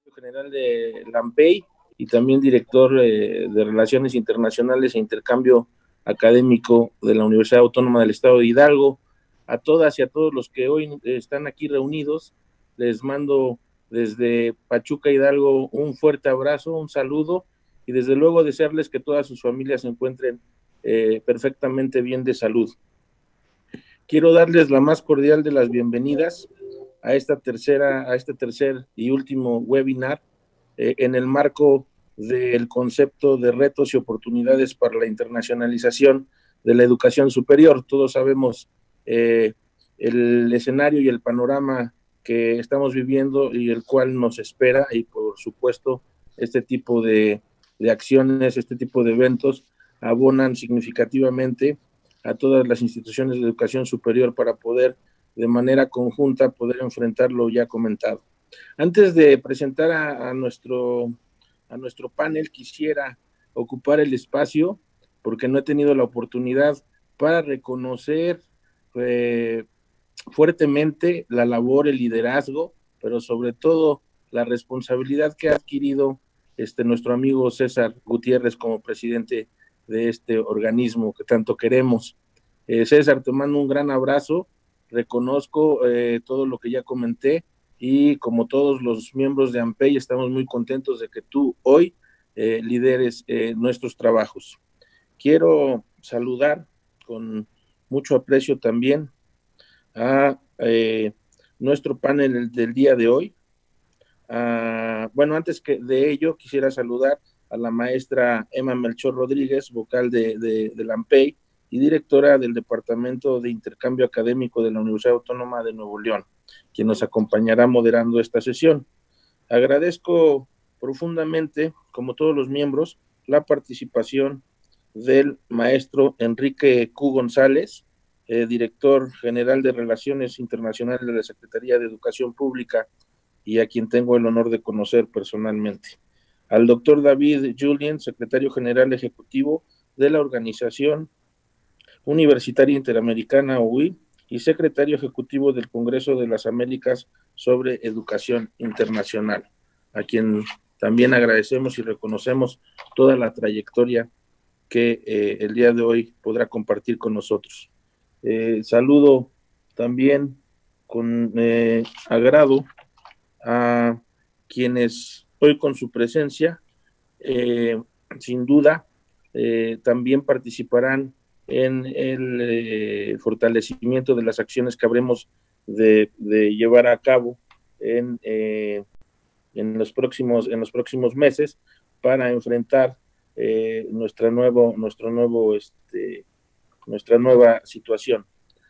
general de la AMPEI y también director de Relaciones Internacionales e Intercambio Académico de la Universidad Autónoma del Estado de Hidalgo. A todas y a todos los que hoy están aquí reunidos, les mando desde Pachuca, Hidalgo, un fuerte abrazo, un saludo y desde luego desearles que todas sus familias se encuentren perfectamente bien de salud. Quiero darles la más cordial de las bienvenidas a este tercer y último webinar en el marco del concepto de retos y oportunidades para la internacionalización de la educación superior. Todos sabemos el escenario y el panorama que estamos viviendo y el cual nos espera, y por supuesto este tipo de acciones, este tipo de eventos abonan significativamente a todas las instituciones de educación superior para poder de manera conjunta poder enfrentar lo ya comentado. Antes de presentar a nuestro panel, quisiera ocupar el espacio, porque no he tenido la oportunidad, para reconocer fuertemente la labor, el liderazgo, pero sobre todo la responsabilidad que ha adquirido nuestro amigo César Gutiérrez como presidente de este organismo que tanto queremos. César, te mando un gran abrazo, reconozco todo lo que ya comenté, y como todos los miembros de AMPEI estamos muy contentos de que tú hoy lideres nuestros trabajos. Quiero saludar con mucho aprecio también a nuestro panel del día de hoy. Bueno, antes que de ello, quisiera saludar a la maestra Emma Melchor Rodríguez, vocal de la AMPEI y directora del Departamento de Intercambio Académico de la Universidad Autónoma de Nuevo León, quien nos acompañará moderando esta sesión. Agradezco profundamente, como todos los miembros, la participación del maestro Enrique Q. González, director general de Relaciones Internacionales de la Secretaría de Educación Pública, y a quien tengo el honor de conocer personalmente. Al doctor David Julien, secretario general ejecutivo de la Organización Universitaria Interamericana, OUI, y secretario ejecutivo del Congreso de las Américas sobre Educación Internacional, a quien también agradecemos y reconocemos toda la trayectoria que el día de hoy podrá compartir con nosotros. Saludo también con agrado a quienes hoy con su presencia, sin duda, también participarán en el fortalecimiento de las acciones que habremos de llevar a cabo en los próximos meses para enfrentar nuestra nueva situación.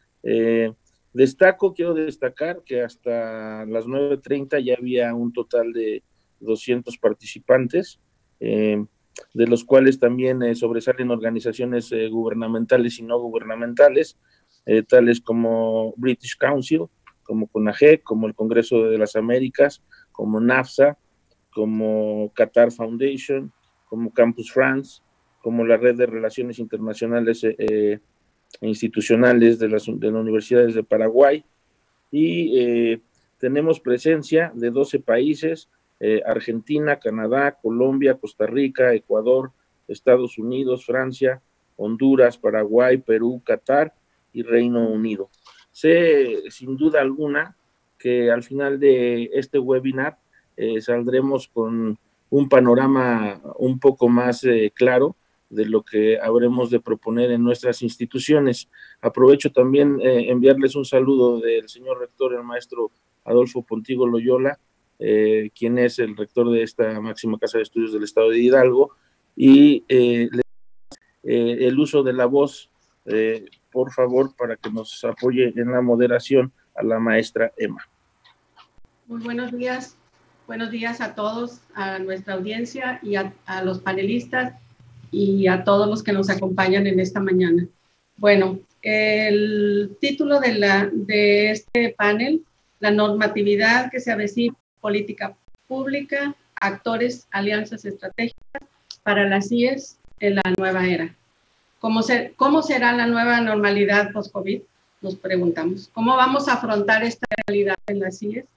Quiero destacar que hasta las 9:30 ya había un total de 200 participantes, de los cuales también sobresalen organizaciones gubernamentales y no gubernamentales, tales como British Council, como CONAGEC, como el Congreso de las Américas, como NAFSA, como Qatar Foundation, como Campus France, como la Red de Relaciones Internacionales e institucionales de las universidades de Paraguay, y tenemos presencia de 12 países, Argentina, Canadá, Colombia, Costa Rica, Ecuador, Estados Unidos, Francia, Honduras, Paraguay, Perú, Qatar y Reino Unido. Sé sin duda alguna que al final de este webinar saldremos con un panorama un poco más claro de lo que habremos de proponer en nuestras instituciones. Aprovecho también enviarles un saludo del señor rector, el maestro Adolfo Pontigo Loyola, quien es el rector de esta máxima casa de estudios del estado de Hidalgo, y el uso de la voz, por favor, para que nos apoye en la moderación a la maestra Emma. Muy buenos días a todos, a nuestra audiencia y a los panelistas y a todos los que nos acompañan en esta mañana. Bueno, el título de este panel, la normatividad que se avecina, política pública, actores, alianzas estratégicas para las CIES en la nueva era. ¿Cómo será la nueva normalidad post-COVID? Nos preguntamos. ¿Cómo vamos a afrontar esta realidad en las CIES?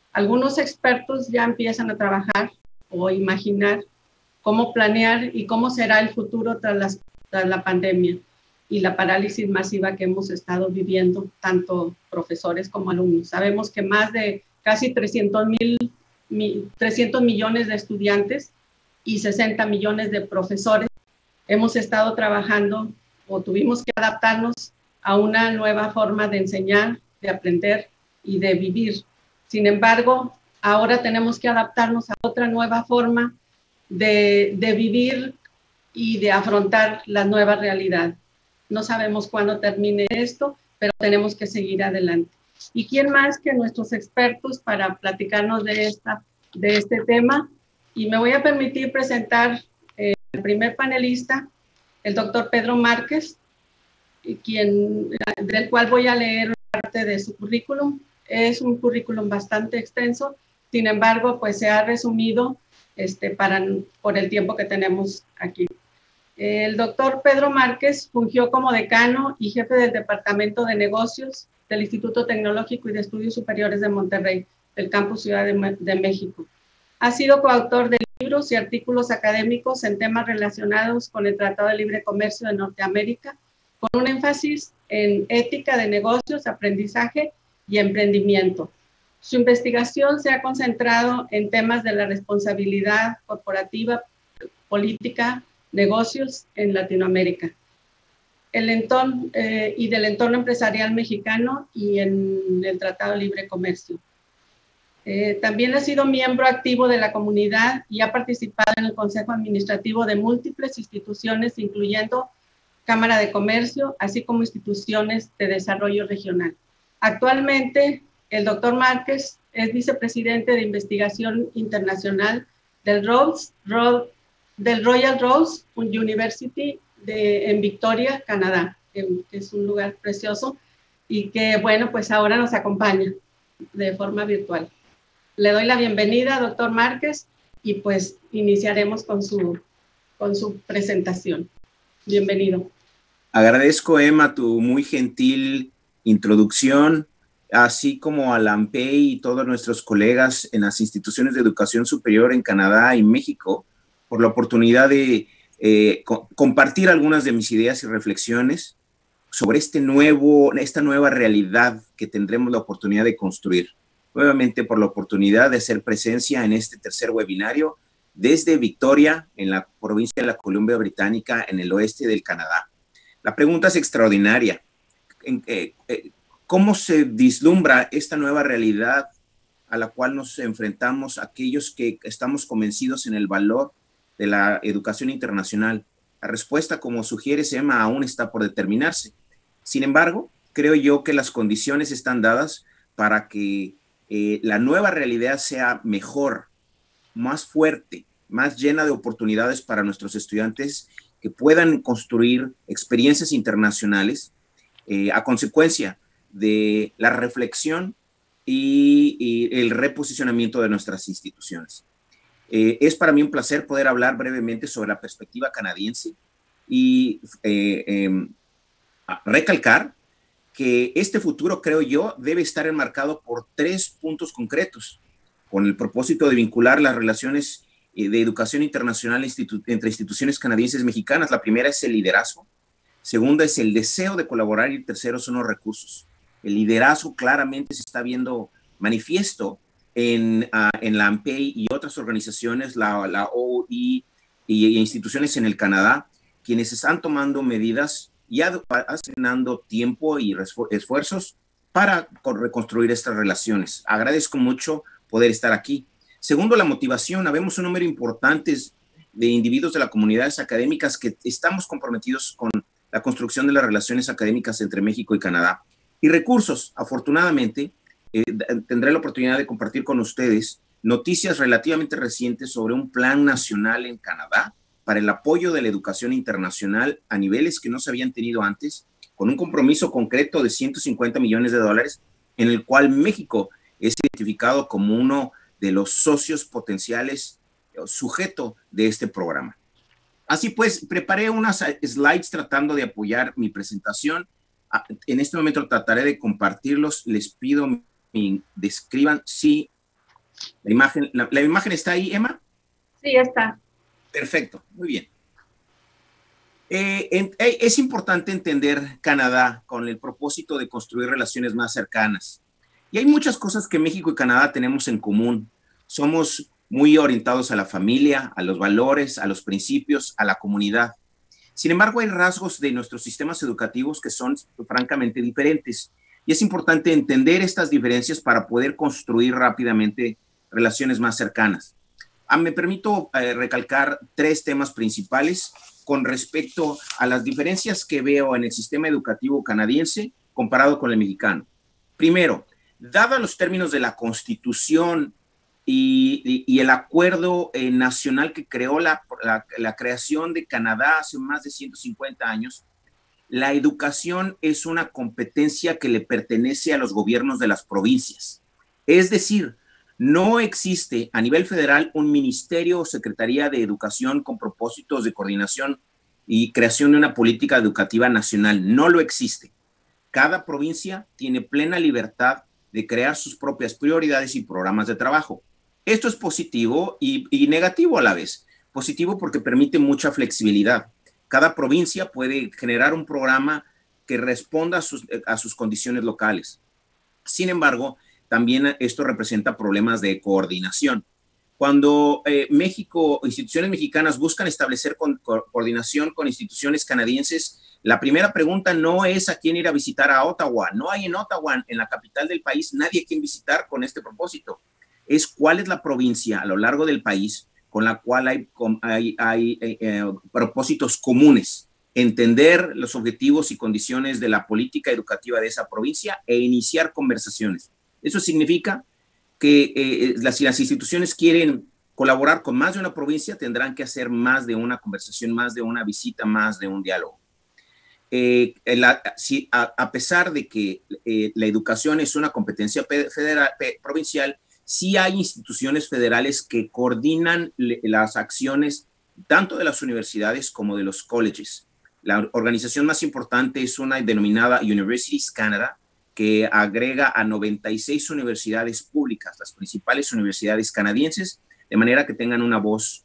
Algunos expertos ya empiezan a trabajar o imaginar cómo planear y cómo será el futuro tras la pandemia y la parálisis masiva que hemos estado viviendo, tanto profesores como alumnos. Sabemos que más de casi 300 millones de estudiantes y 60 millones de profesores hemos estado trabajando o tuvimos que adaptarnos a una nueva forma de enseñar, de aprender y de vivir. Sin embargo, ahora tenemos que adaptarnos a otra nueva forma de vivir y de afrontar la nueva realidad. No sabemos cuándo termine esto, pero tenemos que seguir adelante. ¿Y quién más que nuestros expertos para platicarnos de este tema? Y me voy a permitir presentar el primer panelista, el doctor Pedro Márquez, del cual voy a leer parte de su currículum. Es un currículum bastante extenso, sin embargo, pues se ha resumido por el tiempo que tenemos aquí. El doctor Pedro Márquez fungió como decano y jefe del Departamento de Negocios del Instituto Tecnológico y de Estudios Superiores de Monterrey, del Campus Ciudad de México. Ha sido coautor de libros y artículos académicos en temas relacionados con el Tratado de Libre Comercio de Norteamérica, con un énfasis en ética de negocios, aprendizaje y emprendimiento. Su investigación se ha concentrado en temas de la responsabilidad corporativa, política, negocios en Latinoamérica, del entorno empresarial mexicano y en el Tratado de Libre Comercio. También ha sido miembro activo de la comunidad y ha participado en el Consejo Administrativo de múltiples instituciones, incluyendo Cámara de Comercio, así como instituciones de desarrollo regional. Actualmente, el doctor Márquez es vicepresidente de investigación internacional del Royal Rose University en Victoria, Canadá, que es un lugar precioso y que, bueno, pues ahora nos acompaña de forma virtual. Le doy la bienvenida, doctor Márquez, y pues iniciaremos con su presentación. Bienvenido. Agradezco, Emma, tu muy gentil introducción, así como a la AMPEI y todos nuestros colegas en las instituciones de educación superior en Canadá y México, por la oportunidad de compartir algunas de mis ideas y reflexiones sobre esta nueva realidad que tendremos la oportunidad de construir. Nuevamente por la oportunidad de hacer presencia en este tercer webinario desde Victoria, en la provincia de la Columbia Británica, en el oeste del Canadá. La pregunta es extraordinaria. ¿Cómo se vislumbra esta nueva realidad a la cual nos enfrentamos aquellos que estamos convencidos en el valor de la educación internacional? La respuesta, como sugiere Emma, aún está por determinarse. Sin embargo, creo yo que las condiciones están dadas para que la nueva realidad sea mejor, más fuerte, más llena de oportunidades para nuestros estudiantes que puedan construir experiencias internacionales a consecuencia de la reflexión y el reposicionamiento de nuestras instituciones. Es para mí un placer poder hablar brevemente sobre la perspectiva canadiense y recalcar que este futuro, creo yo, debe estar enmarcado por 3 puntos concretos, con el propósito de vincular las relaciones de educación internacional entre instituciones canadienses y mexicanas. La primera es el liderazgo, segunda es el deseo de colaborar y el tercero son los recursos. El liderazgo claramente se está viendo manifiesto en la AMPEI y otras organizaciones, la OI y instituciones en el Canadá, quienes están tomando medidas y asignando tiempo y esfuerzos para reconstruir estas relaciones. Agradezco mucho poder estar aquí. Segundo, la motivación. Habemos un número importante de individuos de las comunidades académicas que estamos comprometidos con la construcción de las relaciones académicas entre México y Canadá. Y recursos. Afortunadamente, tendré la oportunidad de compartir con ustedes noticias relativamente recientes sobre un plan nacional en Canadá para el apoyo de la educación internacional a niveles que no se habían tenido antes, con un compromiso concreto de $150 millones, en el cual México es identificado como uno de los socios potenciales sujeto de este programa. Así pues, preparé unas slides tratando de apoyar mi presentación. En este momento trataré de compartirlos. Les pido que describan si La imagen está ahí, Emma. Sí, está. Perfecto, muy bien. Es importante entender Canadá con el propósito de construir relaciones más cercanas. Y hay muchas cosas que México y Canadá tenemos en común. Somos muy orientados a la familia, a los valores, a los principios, a la comunidad. Sin embargo, hay rasgos de nuestros sistemas educativos que son francamente diferentes. Y es importante entender estas diferencias para poder construir rápidamente relaciones más cercanas. Me permito recalcar 3 temas principales con respecto a las diferencias que veo en el sistema educativo canadiense comparado con el mexicano. Primero, dado los términos de la Constitución y el acuerdo nacional que creó la creación de Canadá hace más de 150 años, la educación es una competencia que le pertenece a los gobiernos de las provincias. Es decir, no existe a nivel federal un ministerio o secretaría de educación con propósitos de coordinación y creación de una política educativa nacional. No lo existe. Cada provincia tiene plena libertad de crear sus propias prioridades y programas de trabajo. Esto es positivo y negativo a la vez. Positivo porque permite mucha flexibilidad. Cada provincia puede generar un programa que responda a sus condiciones locales. Sin embargo, también esto representa problemas de coordinación. Cuando México, instituciones mexicanas buscan establecer coordinación con instituciones canadienses, la primera pregunta no es a quién ir a visitar a Ottawa. No hay en Ottawa, en la capital del país, nadie a quien visitar con este propósito. Es cuál es la provincia a lo largo del país con la cual hay propósitos comunes, entender los objetivos y condiciones de la política educativa de esa provincia e iniciar conversaciones. Eso significa que si las instituciones quieren colaborar con más de una provincia, tendrán que hacer más de una conversación, más de una visita, más de un diálogo. A pesar de que la educación es una competencia provincial, sí hay instituciones federales que coordinan las acciones tanto de las universidades como de los colleges. La organización más importante es una denominada Universities Canada, que agrega a 96 universidades públicas, las principales universidades canadienses, de manera que tengan una voz,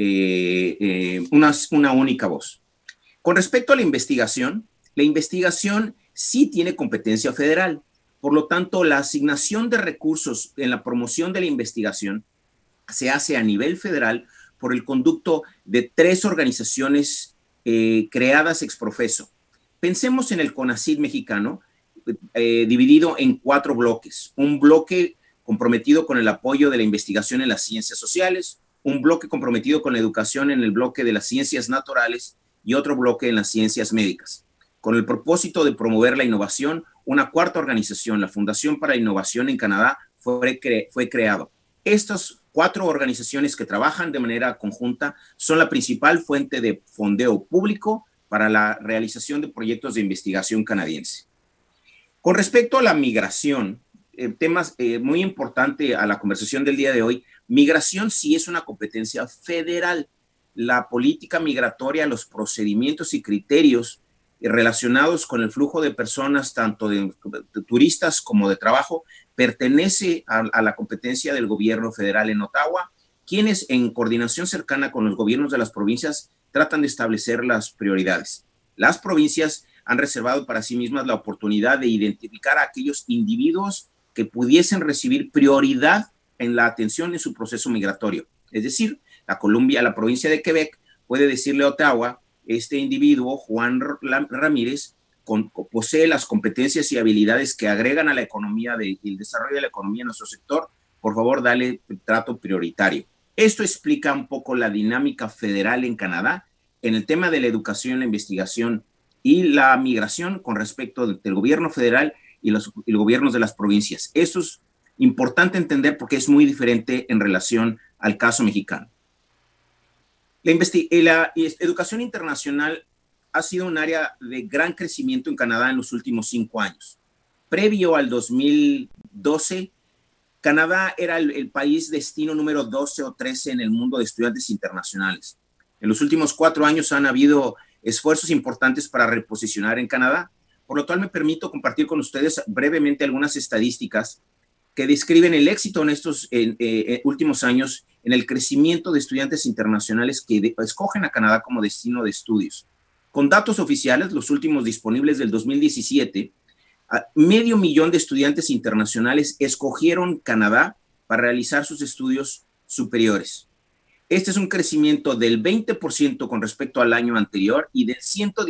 una única voz. Con respecto a la investigación sí tiene competencia federal. Por lo tanto, la asignación de recursos en la promoción de la investigación se hace a nivel federal por el conducto de 3 organizaciones creadas ex profeso. Pensemos en el CONACYT mexicano, dividido en 4 bloques. Un bloque comprometido con el apoyo de la investigación en las ciencias sociales, un bloque comprometido con la educación en el bloque de las ciencias naturales y otro bloque en las ciencias médicas. Con el propósito de promover la innovación, una 4ª organización, la Fundación para la Innovación en Canadá, fue creado. Estas 4 organizaciones que trabajan de manera conjunta son la principal fuente de fondeo público para la realización de proyectos de investigación canadiense. Con respecto a la migración, temas muy importante a la conversación del día de hoy, migración sí es una competencia federal. La política migratoria, los procedimientos y criterios relacionados con el flujo de personas, tanto de turistas como de trabajo, pertenece a la competencia del gobierno federal en Ottawa, quienes en coordinación cercana con los gobiernos de las provincias tratan de establecer las prioridades. Las provincias han reservado para sí mismas la oportunidad de identificar a aquellos individuos que pudiesen recibir prioridad en la atención en su proceso migratorio. Es decir, la provincia de Quebec puede decirle a Ottawa: este individuo, Juan Ramírez, posee las competencias y habilidades que agregan a la economía el desarrollo de la economía en nuestro sector, por favor, dale trato prioritario. Esto explica un poco la dinámica federal en Canadá en el tema de la educación, la investigación y la migración con respecto del gobierno federal y los gobiernos de las provincias. Esto es importante entender porque es muy diferente en relación al caso mexicano. La educación internacional ha sido un área de gran crecimiento en Canadá en los últimos 5 años. Previo al 2012, Canadá era el país destino número 12 o 13 en el mundo de estudiantes internacionales. En los últimos 4 años han habido esfuerzos importantes para reposicionar en Canadá, por lo cual me permito compartir con ustedes brevemente algunas estadísticas que describen el éxito en estos últimos años en el crecimiento de estudiantes internacionales que escogen a Canadá como destino de estudios. Con datos oficiales, los últimos disponibles del 2017, 500,000 de estudiantes internacionales escogieron Canadá para realizar sus estudios superiores. Este es un crecimiento del 20% con respecto al año anterior y del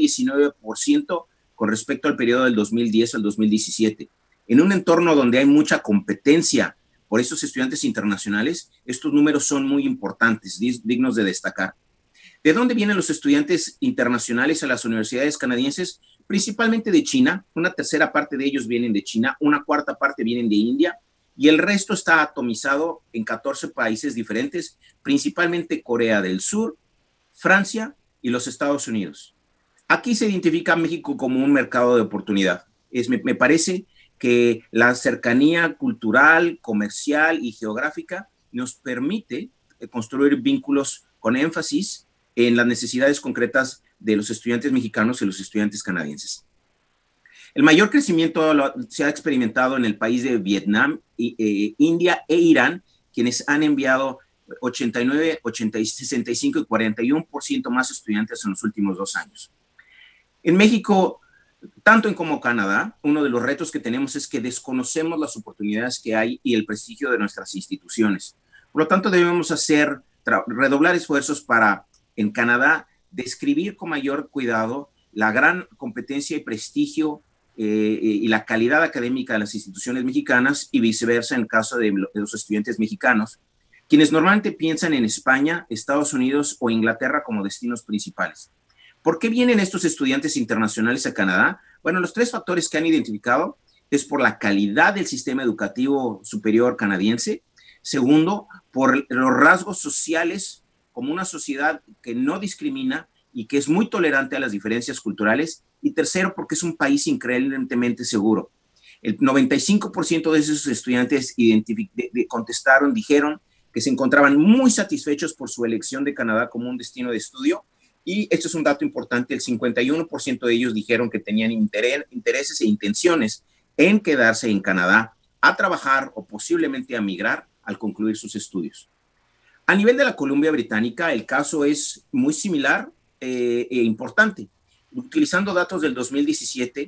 119% con respecto al periodo del 2010 al 2017. En un entorno donde hay mucha competencia por estos estudiantes internacionales, estos números son muy importantes, dignos de destacar. ¿De dónde vienen los estudiantes internacionales a las universidades canadienses? Principalmente de China. Una tercera parte de ellos vienen de China, una cuarta parte vienen de India, y el resto está atomizado en 14 países diferentes, principalmente Corea del Sur, Francia y los Estados Unidos. Aquí se identifica a México como un mercado de oportunidad. Me parece que la cercanía cultural, comercial y geográfica nos permite construir vínculos con énfasis en las necesidades concretas de los estudiantes mexicanos y los estudiantes canadienses. El mayor crecimiento se ha experimentado en el país de Vietnam, India e Irán, quienes han enviado 89, 65 y 41% más estudiantes en los últimos 2 años. En México, tanto en como Canadá, uno de los retos que tenemos es que desconocemos las oportunidades que hay y el prestigio de nuestras instituciones. Por lo tanto, debemos redoblar esfuerzos para, en Canadá, describir con mayor cuidado la gran competencia y prestigio y la calidad académica de las instituciones mexicanas y viceversa en el caso de los estudiantes mexicanos, quienes normalmente piensan en España, Estados Unidos o Inglaterra como destinos principales. ¿Por qué vienen estos estudiantes internacionales a Canadá? Bueno, los 3 factores que han identificado es por la calidad del sistema educativo superior canadiense. Segundo, por los rasgos sociales, como una sociedad que no discrimina y que es muy tolerante a las diferencias culturales. Y tercero, porque es un país increíblemente seguro. El 95% de esos estudiantes dijeron que se encontraban muy satisfechos por su elección de Canadá como un destino de estudio. Y esto es un dato importante, el 51% de ellos dijeron que tenían intereses e intenciones en quedarse en Canadá a trabajar o posiblemente a migrar al concluir sus estudios. A nivel de la Columbia Británica, el caso es muy similar e importante. Utilizando datos del 2017,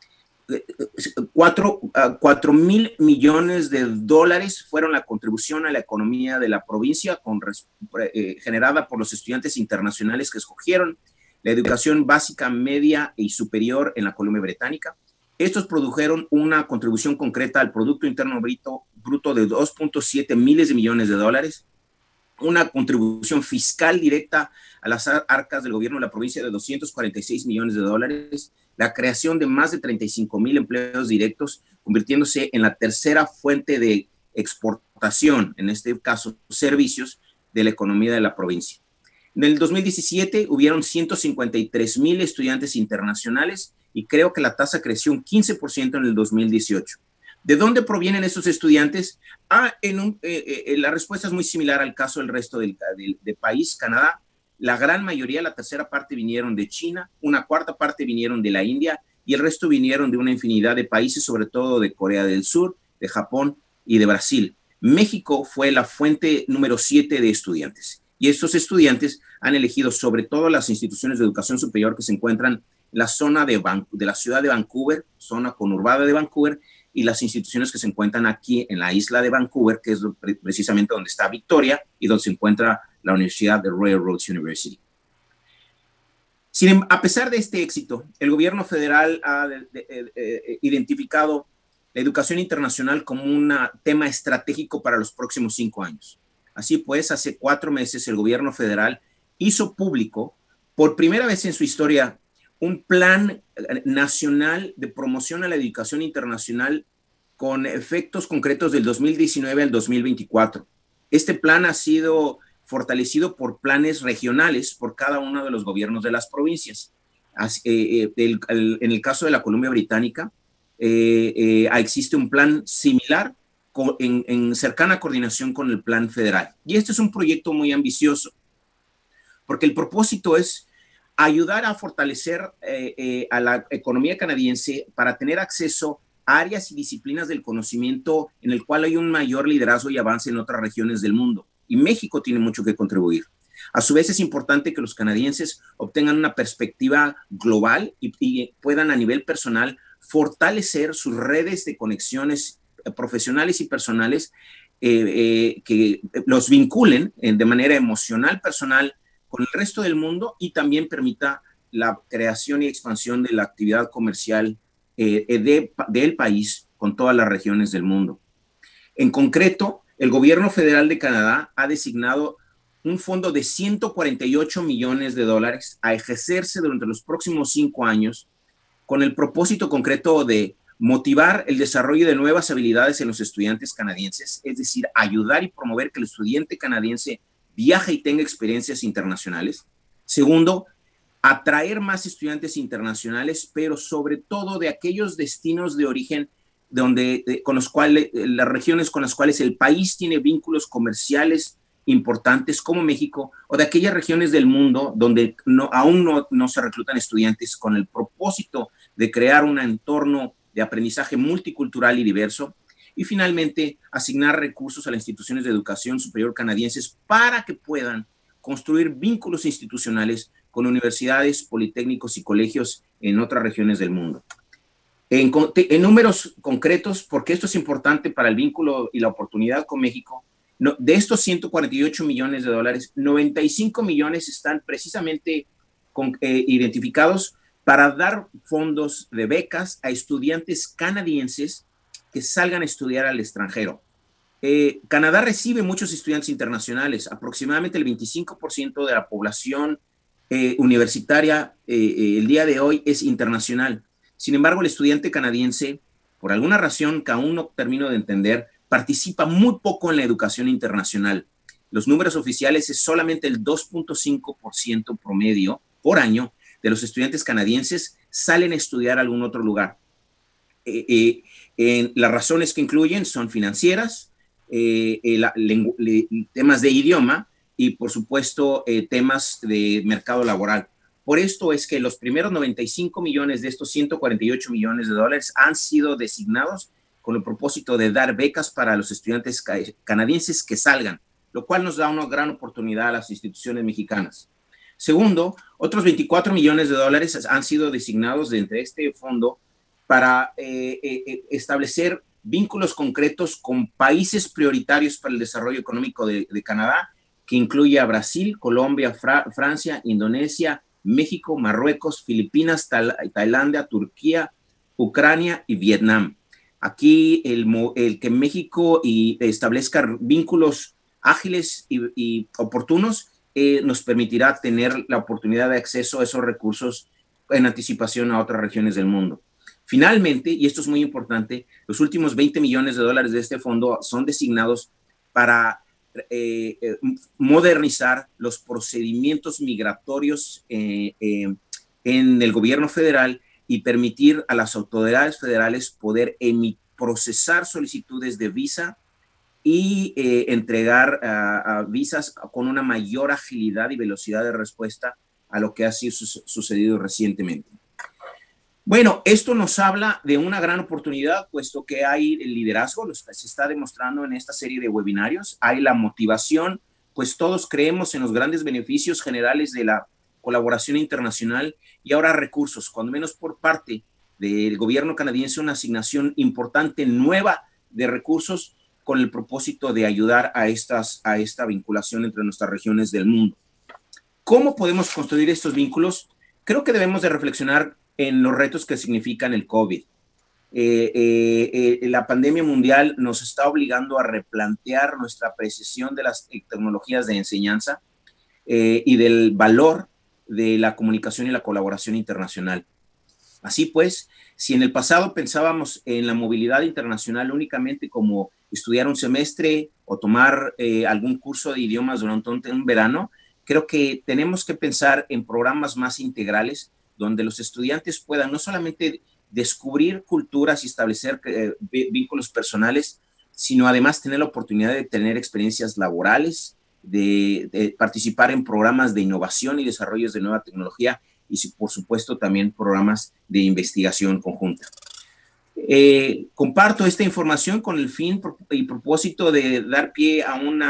4,000 millones de dólares fueron la contribución a la economía de la provincia generada por los estudiantes internacionales que escogieron la educación básica, media y superior en la Columbia Británica. Estos produjeron una contribución concreta al Producto Interno Bruto de 2.7 miles de millones de dólares, una contribución fiscal directa a las arcas del gobierno de la provincia de 246 millones de dólares, la creación de más de 35,000 empleos directos, convirtiéndose en la tercera fuente de exportación, en este caso servicios, de la economía de la provincia. En el 2017 hubieron 153,000 estudiantes internacionales y creo que la tasa creció un 15% en el 2018. ¿De dónde provienen esos estudiantes? La respuesta es muy similar al caso del resto del país, Canadá. La gran mayoría, la tercera parte, vinieron de China, una cuarta parte vinieron de la India y el resto vinieron de una infinidad de países, sobre todo de Corea del Sur, de Japón y de Brasil. México fue la fuente número 7 de estudiantes y estos estudiantes han elegido sobre todo las instituciones de educación superior que se encuentran en la zona de la ciudad de Vancouver, zona conurbada de Vancouver, y las instituciones que se encuentran aquí en la isla de Vancouver, que es precisamente donde está Victoria y donde se encuentra la Universidad de Royal Roads University. A pesar de este éxito, el gobierno federal ha identificado la educación internacional como un tema estratégico para los próximos 5 años. Así pues, hace 4 meses el gobierno federal hizo público, por primera vez en su historia, un plan nacional de promoción a la educación internacional con efectos concretos del 2019 al 2024. Este plan ha sido fortalecido por planes regionales por cada uno de los gobiernos de las provincias. En el caso de la Columbia Británica, existe un plan similar en cercana coordinación con el plan federal. Y este es un proyecto muy ambicioso, porque el propósito es ayudar a fortalecer a la economía canadiense para tener acceso áreas y disciplinas del conocimiento en el cual hay un mayor liderazgo y avance en otras regiones del mundo. Y México tiene mucho que contribuir. A su vez, es importante que los canadienses obtengan una perspectiva global y puedan a nivel personal fortalecer sus redes de conexiones profesionales y personales que los vinculen de manera emocional, personal, con el resto del mundo y también permita la creación y expansión de la actividad comercial del país con todas las regiones del mundo. En concreto, el gobierno federal de Canadá ha designado un fondo de 148 millones de dólares a ejercerse durante los próximos 5 años con el propósito concreto de motivar el desarrollo de nuevas habilidades en los estudiantes canadienses, es decir, ayudar y promover que el estudiante canadiense viaje y tenga experiencias internacionales. Segundo, atraer más estudiantes internacionales, pero sobre todo de aquellos destinos de origen con los cuales, las regiones con las cuales el país tiene vínculos comerciales importantes como México, o de aquellas regiones del mundo donde aún no se reclutan estudiantes, con el propósito de crear un entorno de aprendizaje multicultural y diverso. Y finalmente, asignar recursos a las instituciones de educación superior canadienses para que puedan construir vínculos institucionales con universidades, politécnicos y colegios en otras regiones del mundo. En números concretos, porque esto es importante para el vínculo y la oportunidad con México, de estos 148 millones de dólares, 95 millones están precisamente identificados para dar fondos de becas a estudiantes canadienses que salgan a estudiar al extranjero. Canadá recibe muchos estudiantes internacionales, aproximadamente el 25% de la población universitaria el día de hoy es internacional. Sin embargo, el estudiante canadiense, por alguna razón que aún no termino de entender, participa muy poco en la educación internacional. Los números oficiales es solamente el 2.5% promedio por año de los estudiantes canadienses salen a estudiar a algún otro lugar. Las razones que incluyen son financieras, temas de idioma y, por supuesto, temas de mercado laboral. Por esto es que los primeros 95 millones de estos 148 millones de dólares han sido designados con el propósito de dar becas para los estudiantes canadienses que salgan, lo cual nos da una gran oportunidad a las instituciones mexicanas. Segundo, otros 24 millones de dólares han sido designados dentro de este fondo para establecer vínculos concretos con países prioritarios para el desarrollo económico de Canadá, que incluye a Brasil, Colombia, Francia, Indonesia, México, Marruecos, Filipinas, Tailandia, Turquía, Ucrania y Vietnam. Aquí el que México establezca vínculos ágiles y oportunos nos permitirá tener la oportunidad de acceso a esos recursos en anticipación a otras regiones del mundo. Finalmente, y esto es muy importante, los últimos 20 millones de dólares de este fondo son designados para modernizar los procedimientos migratorios en el gobierno federal y permitir a las autoridades federales poder procesar solicitudes de visa y entregar visas con una mayor agilidad y velocidad de respuesta a lo que ha sucedido recientemente. Bueno, esto nos habla de una gran oportunidad, puesto que hay el liderazgo, se está demostrando en esta serie de webinarios, hay la motivación, pues todos creemos en los grandes beneficios generales de la colaboración internacional y ahora recursos, cuando menos por parte del gobierno canadiense, una asignación importante nueva de recursos con el propósito de ayudar a esta vinculación entre nuestras regiones del mundo. ¿Cómo podemos construir estos vínculos? Creo que debemos de reflexionar en los retos que significan el COVID. La pandemia mundial nos está obligando a replantear nuestra apreciación de las tecnologías de enseñanza y del valor de la comunicación y la colaboración internacional. Así pues, si en el pasado pensábamos en la movilidad internacional únicamente como estudiar un semestre o tomar algún curso de idiomas durante un verano, creo que tenemos que pensar en programas más integrales donde los estudiantes puedan no solamente descubrir culturas y establecer vínculos personales, sino además tener la oportunidad de tener experiencias laborales, de participar en programas de innovación y desarrollos de nueva tecnología y, por supuesto, también programas de investigación conjunta. Comparto esta información con el fin y propósito de dar pie a un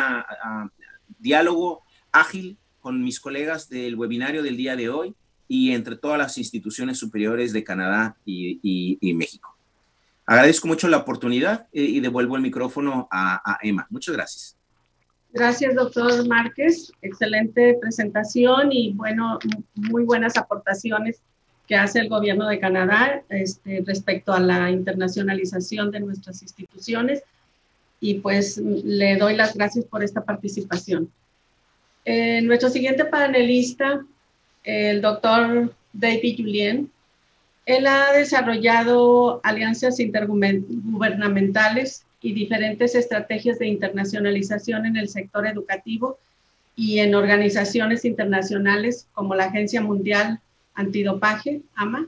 diálogo ágil con mis colegas del webinario del día de hoy y entre todas las instituciones superiores de Canadá y México. Agradezco mucho la oportunidad y devuelvo el micrófono a Emma. Muchas gracias. Gracias, doctor Márquez. Excelente presentación y bueno, muy buenas aportaciones que hace el gobierno de Canadá respecto a la internacionalización de nuestras instituciones. Y pues le doy las gracias por esta participación. Nuestro siguiente panelista, el doctor David Julien, él ha desarrollado alianzas intergubernamentales y diferentes estrategias de internacionalización en el sector educativo y en organizaciones internacionales como la Agencia Mundial Antidopaje, AMA,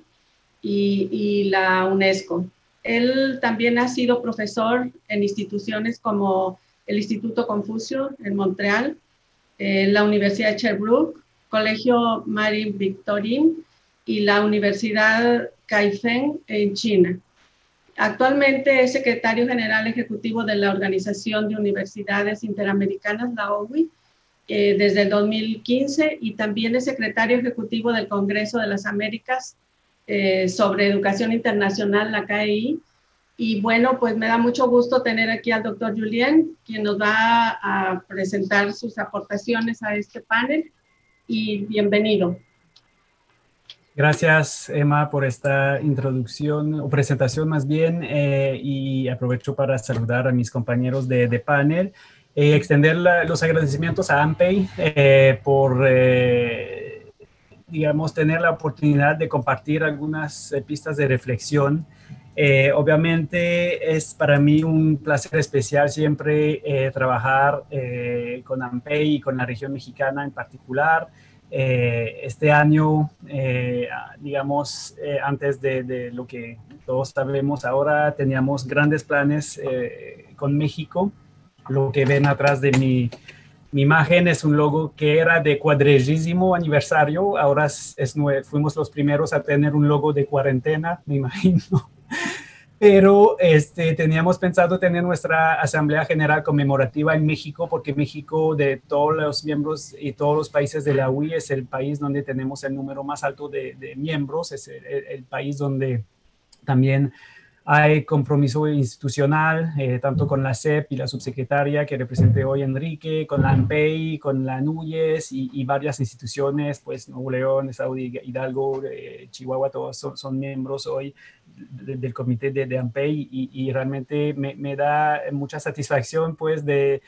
y la UNESCO. Él también ha sido profesor en instituciones como el Instituto Confucio en Montreal, la Universidad de Sherbrooke, Colegio Marie-Victorin y la Universidad Kaifeng en China. Actualmente es secretario general ejecutivo de la Organización de Universidades Interamericanas, la OUI, desde el 2015, y también es secretario ejecutivo del Congreso de las Américas sobre Educación Internacional, la CAEI. Y bueno, pues me da mucho gusto tener aquí al doctor Julien, quien nos va a presentar sus aportaciones a este panel, y bienvenido. Gracias, Emma, por esta introducción o presentación más bien, y aprovecho para saludar a mis compañeros de panel, extender los agradecimientos a AMPEI por, digamos, tener la oportunidad de compartir algunas pistas de reflexión. Obviamente es para mí un placer especial siempre trabajar con AMPEI y con la región mexicana en particular. Este año, digamos, antes de lo que todos sabemos ahora, teníamos grandes planes con México. Lo que ven atrás de mi imagen es un logo que era de 40º aniversario. Ahora fuimos los primeros a tener un logo de cuarentena, me imagino. Pero teníamos pensado tener nuestra Asamblea General conmemorativa en México, porque México, de todos los miembros y todos los países de la UI, es el país donde tenemos el número más alto de miembros, es el país donde también hay compromiso institucional, tanto con la CEP y la subsecretaria que represente hoy Enrique, con la AMPEI, con la NUYES y varias instituciones, pues Nuevo León, Estado de Hidalgo, Chihuahua, todos son miembros hoy del comité de AMPEI, y realmente me da mucha satisfacción, pues,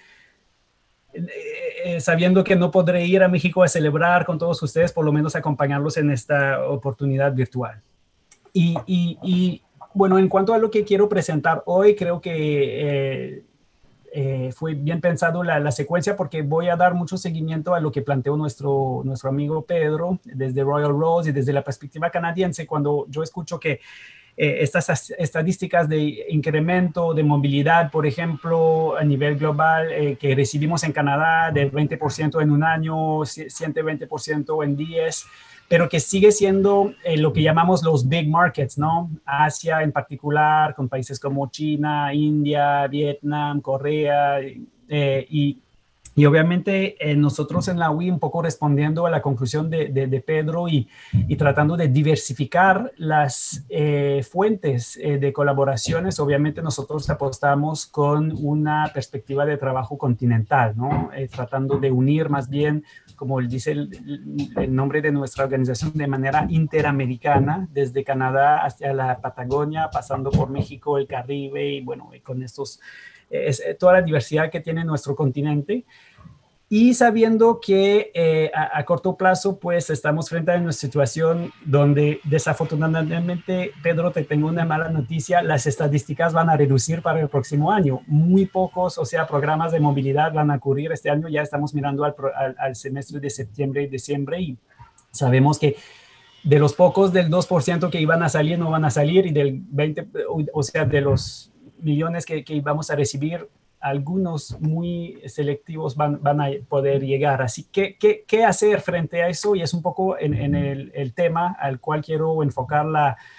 sabiendo que no podré ir a México a celebrar con todos ustedes, por lo menos acompañarlos en esta oportunidad virtual. Y bueno, en cuanto a lo que quiero presentar hoy, creo que fue bien pensado la secuencia, porque voy a dar mucho seguimiento a lo que planteó nuestro amigo Pedro desde Royal Roads y desde la perspectiva canadiense. Cuando yo escucho que estas estadísticas de incremento de movilidad, por ejemplo, a nivel global, que recibimos en Canadá de 20% en un año, 120% en 10, pero que sigue siendo lo que llamamos los big markets, ¿no? Asia en particular, con países como China, India, Vietnam, Corea, y obviamente nosotros en la UI, un poco respondiendo a la conclusión de Pedro y tratando de diversificar las fuentes de colaboraciones, obviamente nosotros apostamos con una perspectiva de trabajo continental, ¿no? Tratando de unir más bien, como dice el nombre de nuestra organización, de manera interamericana, desde Canadá hasta la Patagonia, pasando por México, el Caribe, y bueno, con estos... toda la diversidad que tiene nuestro continente, y sabiendo que a corto plazo pues estamos frente a una situación donde desafortunadamente, Pedro, te tengo una mala noticia: las estadísticas van a reducir para el próximo año. Muy pocos, o sea, programas de movilidad van a ocurrir este año. Ya estamos mirando al semestre de septiembre y diciembre, y sabemos que de los pocos del 2% que iban a salir, no van a salir, y del 20%, o sea, de los millones que vamos a recibir, algunos muy selectivos van a poder llegar. Así que, ¿qué hacer frente a eso? Y es un poco en el tema al cual quiero enfocar la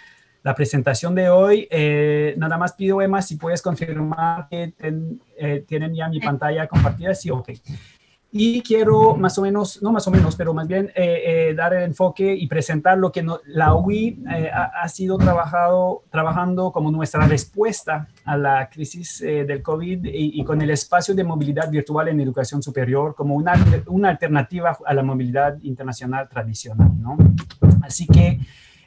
la presentación de hoy. Nada más pido, Emma, si puedes confirmar que tienen ya mi pantalla compartida. Sí, ok. Y quiero más o menos, no más o menos, pero más bien dar el enfoque y presentar lo que la UI ha sido trabajando como nuestra respuesta a la crisis del COVID y con el espacio de movilidad virtual en educación superior como una alternativa a la movilidad internacional tradicional, ¿no? Así que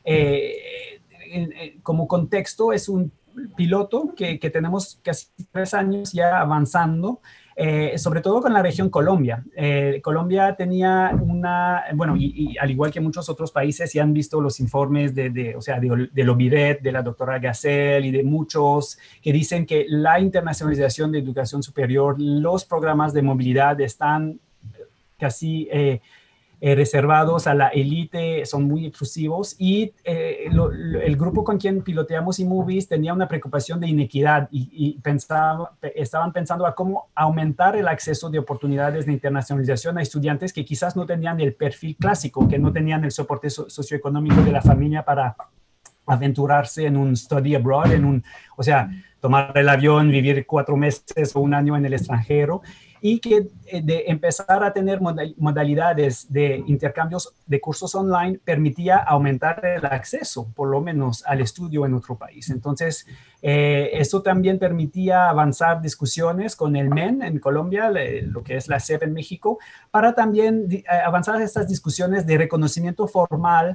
como contexto es un piloto que tenemos casi 3 años ya avanzando, sobre todo con la región Colombia. Colombia tenía bueno, y al igual que muchos otros países, ya han visto los informes o sea, de Lobiret, de la doctora Gacel y de muchos que dicen que la internacionalización de educación superior, los programas de movilidad están casi reservados a la élite, son muy exclusivos y el grupo con quien piloteamos eMovies tenía una preocupación de inequidad y estaban pensando a cómo aumentar el acceso de oportunidades de internacionalización a estudiantes que quizás no tenían el perfil clásico, que no tenían el soporte socioeconómico de la familia para aventurarse en un study abroad, o sea, tomar el avión, vivir 4 meses o 1 año en el extranjero, y que de empezar a tener modalidades de intercambios de cursos online permitía aumentar el acceso, por lo menos, al estudio en otro país. Entonces, esto también permitía avanzar discusiones con el MEN en Colombia, lo que es la SEP en México, para también avanzar estas discusiones de reconocimiento formal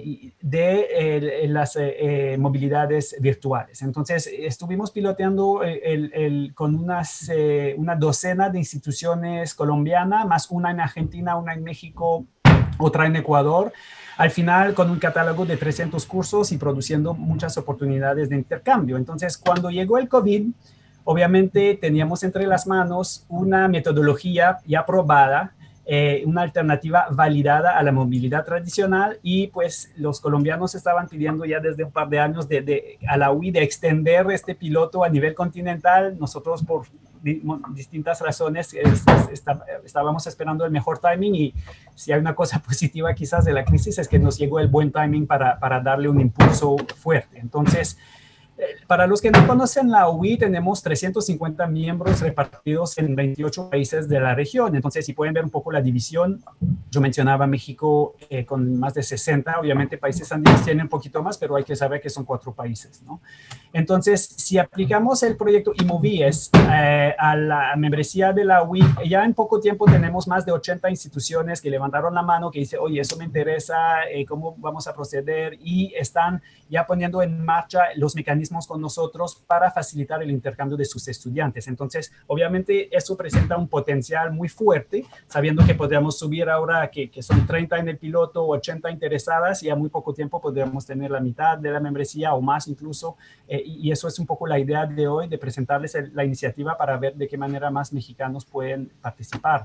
de las movilidades virtuales. Entonces, estuvimos piloteando con una docena de instituciones colombianas, más una en Argentina, una en México, otra en Ecuador. Al final, con un catálogo de 300 cursos y produciendo muchas oportunidades de intercambio. Entonces, cuando llegó el COVID, obviamente teníamos entre las manos una metodología ya probada, una alternativa validada a la movilidad tradicional, y pues los colombianos estaban pidiendo ya desde un par de años a la UI de extender este piloto a nivel continental. Nosotros por distintas razones estábamos esperando el mejor timing, y si hay una cosa positiva quizás de la crisis es que nos llegó el buen timing para darle un impulso fuerte. Entonces, para los que no conocen la UI, tenemos 350 miembros repartidos en 28 países de la región. Entonces, si pueden ver un poco la división, yo mencionaba México con más de 60. Obviamente, países andinos tienen un poquito más, pero hay que saber que son 4 países, ¿no? Entonces, si aplicamos el proyecto eMovies a la membresía de la UI, ya en poco tiempo tenemos más de 80 instituciones que levantaron la mano, que dice, oye, eso me interesa, ¿cómo vamos a proceder? Y están ya poniendo en marcha los mecanismos con nosotros para facilitar el intercambio de sus estudiantes. Entonces, obviamente, eso presenta un potencial muy fuerte, sabiendo que podríamos subir ahora que son 30 en el piloto, 80 interesadas, y a muy poco tiempo podríamos tener la mitad de la membresía o más incluso, y eso es un poco la idea de hoy, de presentarles la iniciativa para ver de qué manera más mexicanos pueden participar.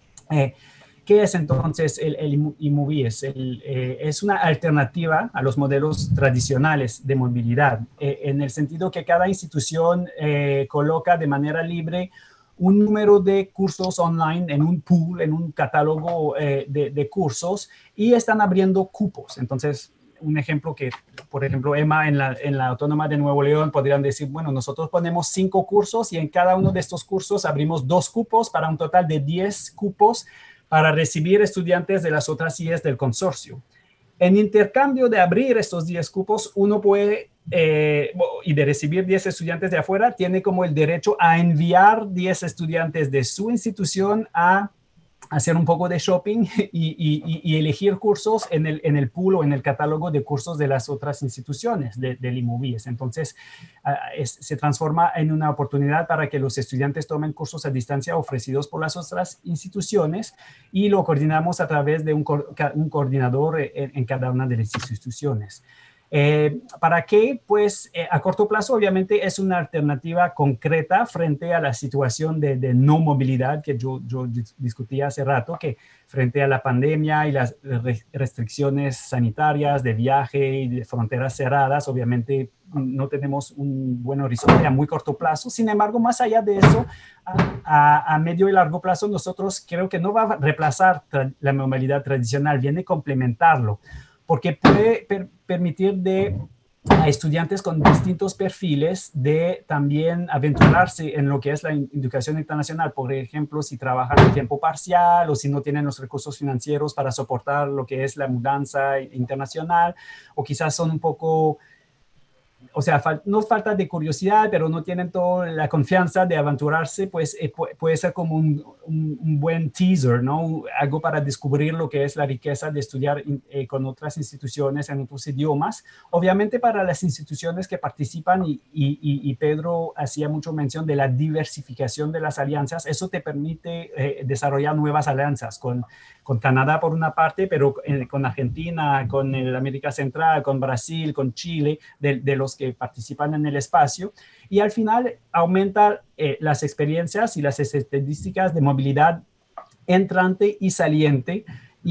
¿Qué es entonces el eMovies? Es una alternativa a los modelos tradicionales de movilidad, en el sentido que cada institución coloca de manera libre un número de cursos online en un pool, en un catálogo de cursos, y están abriendo cupos. Entonces, un ejemplo que, por ejemplo, Emma en la Autónoma de Nuevo León podrían decir, bueno, nosotros ponemos 5 cursos y en cada uno de estos cursos abrimos 2 cupos para un total de 10 cupos para recibir estudiantes de las otras IES del consorcio. En intercambio de abrir estos 10 cupos, uno puede, y de recibir 10 estudiantes de afuera, tiene como el derecho a enviar 10 estudiantes de su institución a hacer un poco de shopping y elegir cursos en el pool o en el catálogo de cursos de las otras instituciones del eMovies. Entonces, se transforma en una oportunidad para que los estudiantes tomen cursos a distancia ofrecidos por las otras instituciones, y lo coordinamos a través de un coordinador en cada una de las instituciones. ¿Para qué? Pues a corto plazo obviamente es una alternativa concreta frente a la situación de no movilidad que yo discutí hace rato, que frente a la pandemia y las restricciones sanitarias de viaje y de fronteras cerradas, obviamente no tenemos un buen horizonte a muy corto plazo. Sin embargo, más allá de eso, a medio y largo plazo, nosotros creo que no va a reemplazar la movilidad tradicional, viene a complementarlo, porque puede permitir de a estudiantes con distintos perfiles de también aventurarse en lo que es la educación internacional. Por ejemplo, si trabajan a tiempo parcial o si no tienen los recursos financieros para soportar lo que es la mudanza internacional, o quizás son un poco, o sea, no falta de curiosidad, pero no tienen toda la confianza de aventurarse, pues puede ser como un buen teaser, ¿no? Algo para descubrir lo que es la riqueza de estudiar con otras instituciones en otros idiomas. Obviamente para las instituciones que participan, y Pedro hacía mucho mención de la diversificación de las alianzas, eso te permite desarrollar nuevas alianzas con Canadá por una parte, pero con Argentina, con América Central, con Brasil, con Chile, de los que participan en el espacio, y al final aumenta las experiencias y las estadísticas de movilidad entrante y saliente,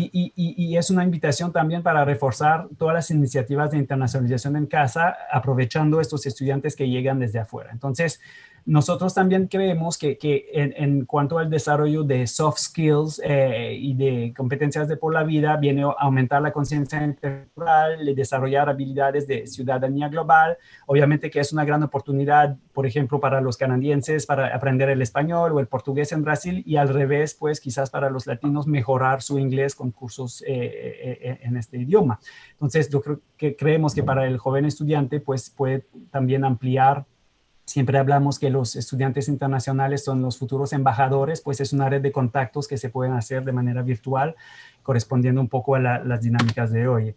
y es una invitación también para reforzar todas las iniciativas de internacionalización en casa, aprovechando estos estudiantes que llegan desde afuera. Entonces, nosotros también creemos que en cuanto al desarrollo de soft skills y de competencias de por la vida, viene a aumentar la conciencia intercultural, desarrollar habilidades de ciudadanía global. Obviamente que es una gran oportunidad, por ejemplo, para los canadienses para aprender el español o el portugués en Brasil, y al revés, pues quizás para los latinos mejorar su inglés con cursos en este idioma. Entonces, yo creo que creemos que para el joven estudiante, pues puede también ampliar. Siempre hablamos que los estudiantes internacionales son los futuros embajadores, pues es una red de contactos que se pueden hacer de manera virtual, correspondiendo un poco a las dinámicas de hoy.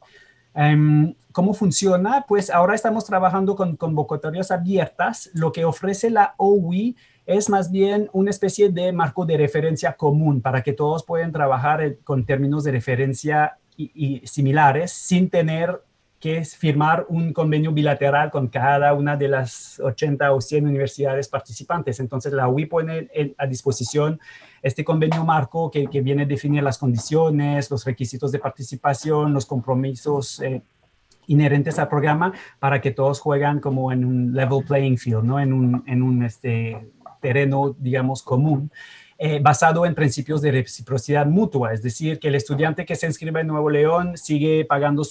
¿Cómo funciona? Pues ahora estamos trabajando con convocatorias abiertas. Lo que ofrece la OUI es más bien una especie de marco de referencia común para que todos puedan trabajar con términos de referencia y similares sin tener que es firmar un convenio bilateral con cada una de las 80 o 100 universidades participantes. Entonces, la UI pone a disposición este convenio marco que viene a definir las condiciones, los requisitos de participación, los compromisos inherentes al programa, para que todos juegan como en un level playing field, ¿no? En un terreno, digamos, común. Basado en principios de reciprocidad mutua, es decir, que el estudiante que se inscribe en Nuevo León sigue pagando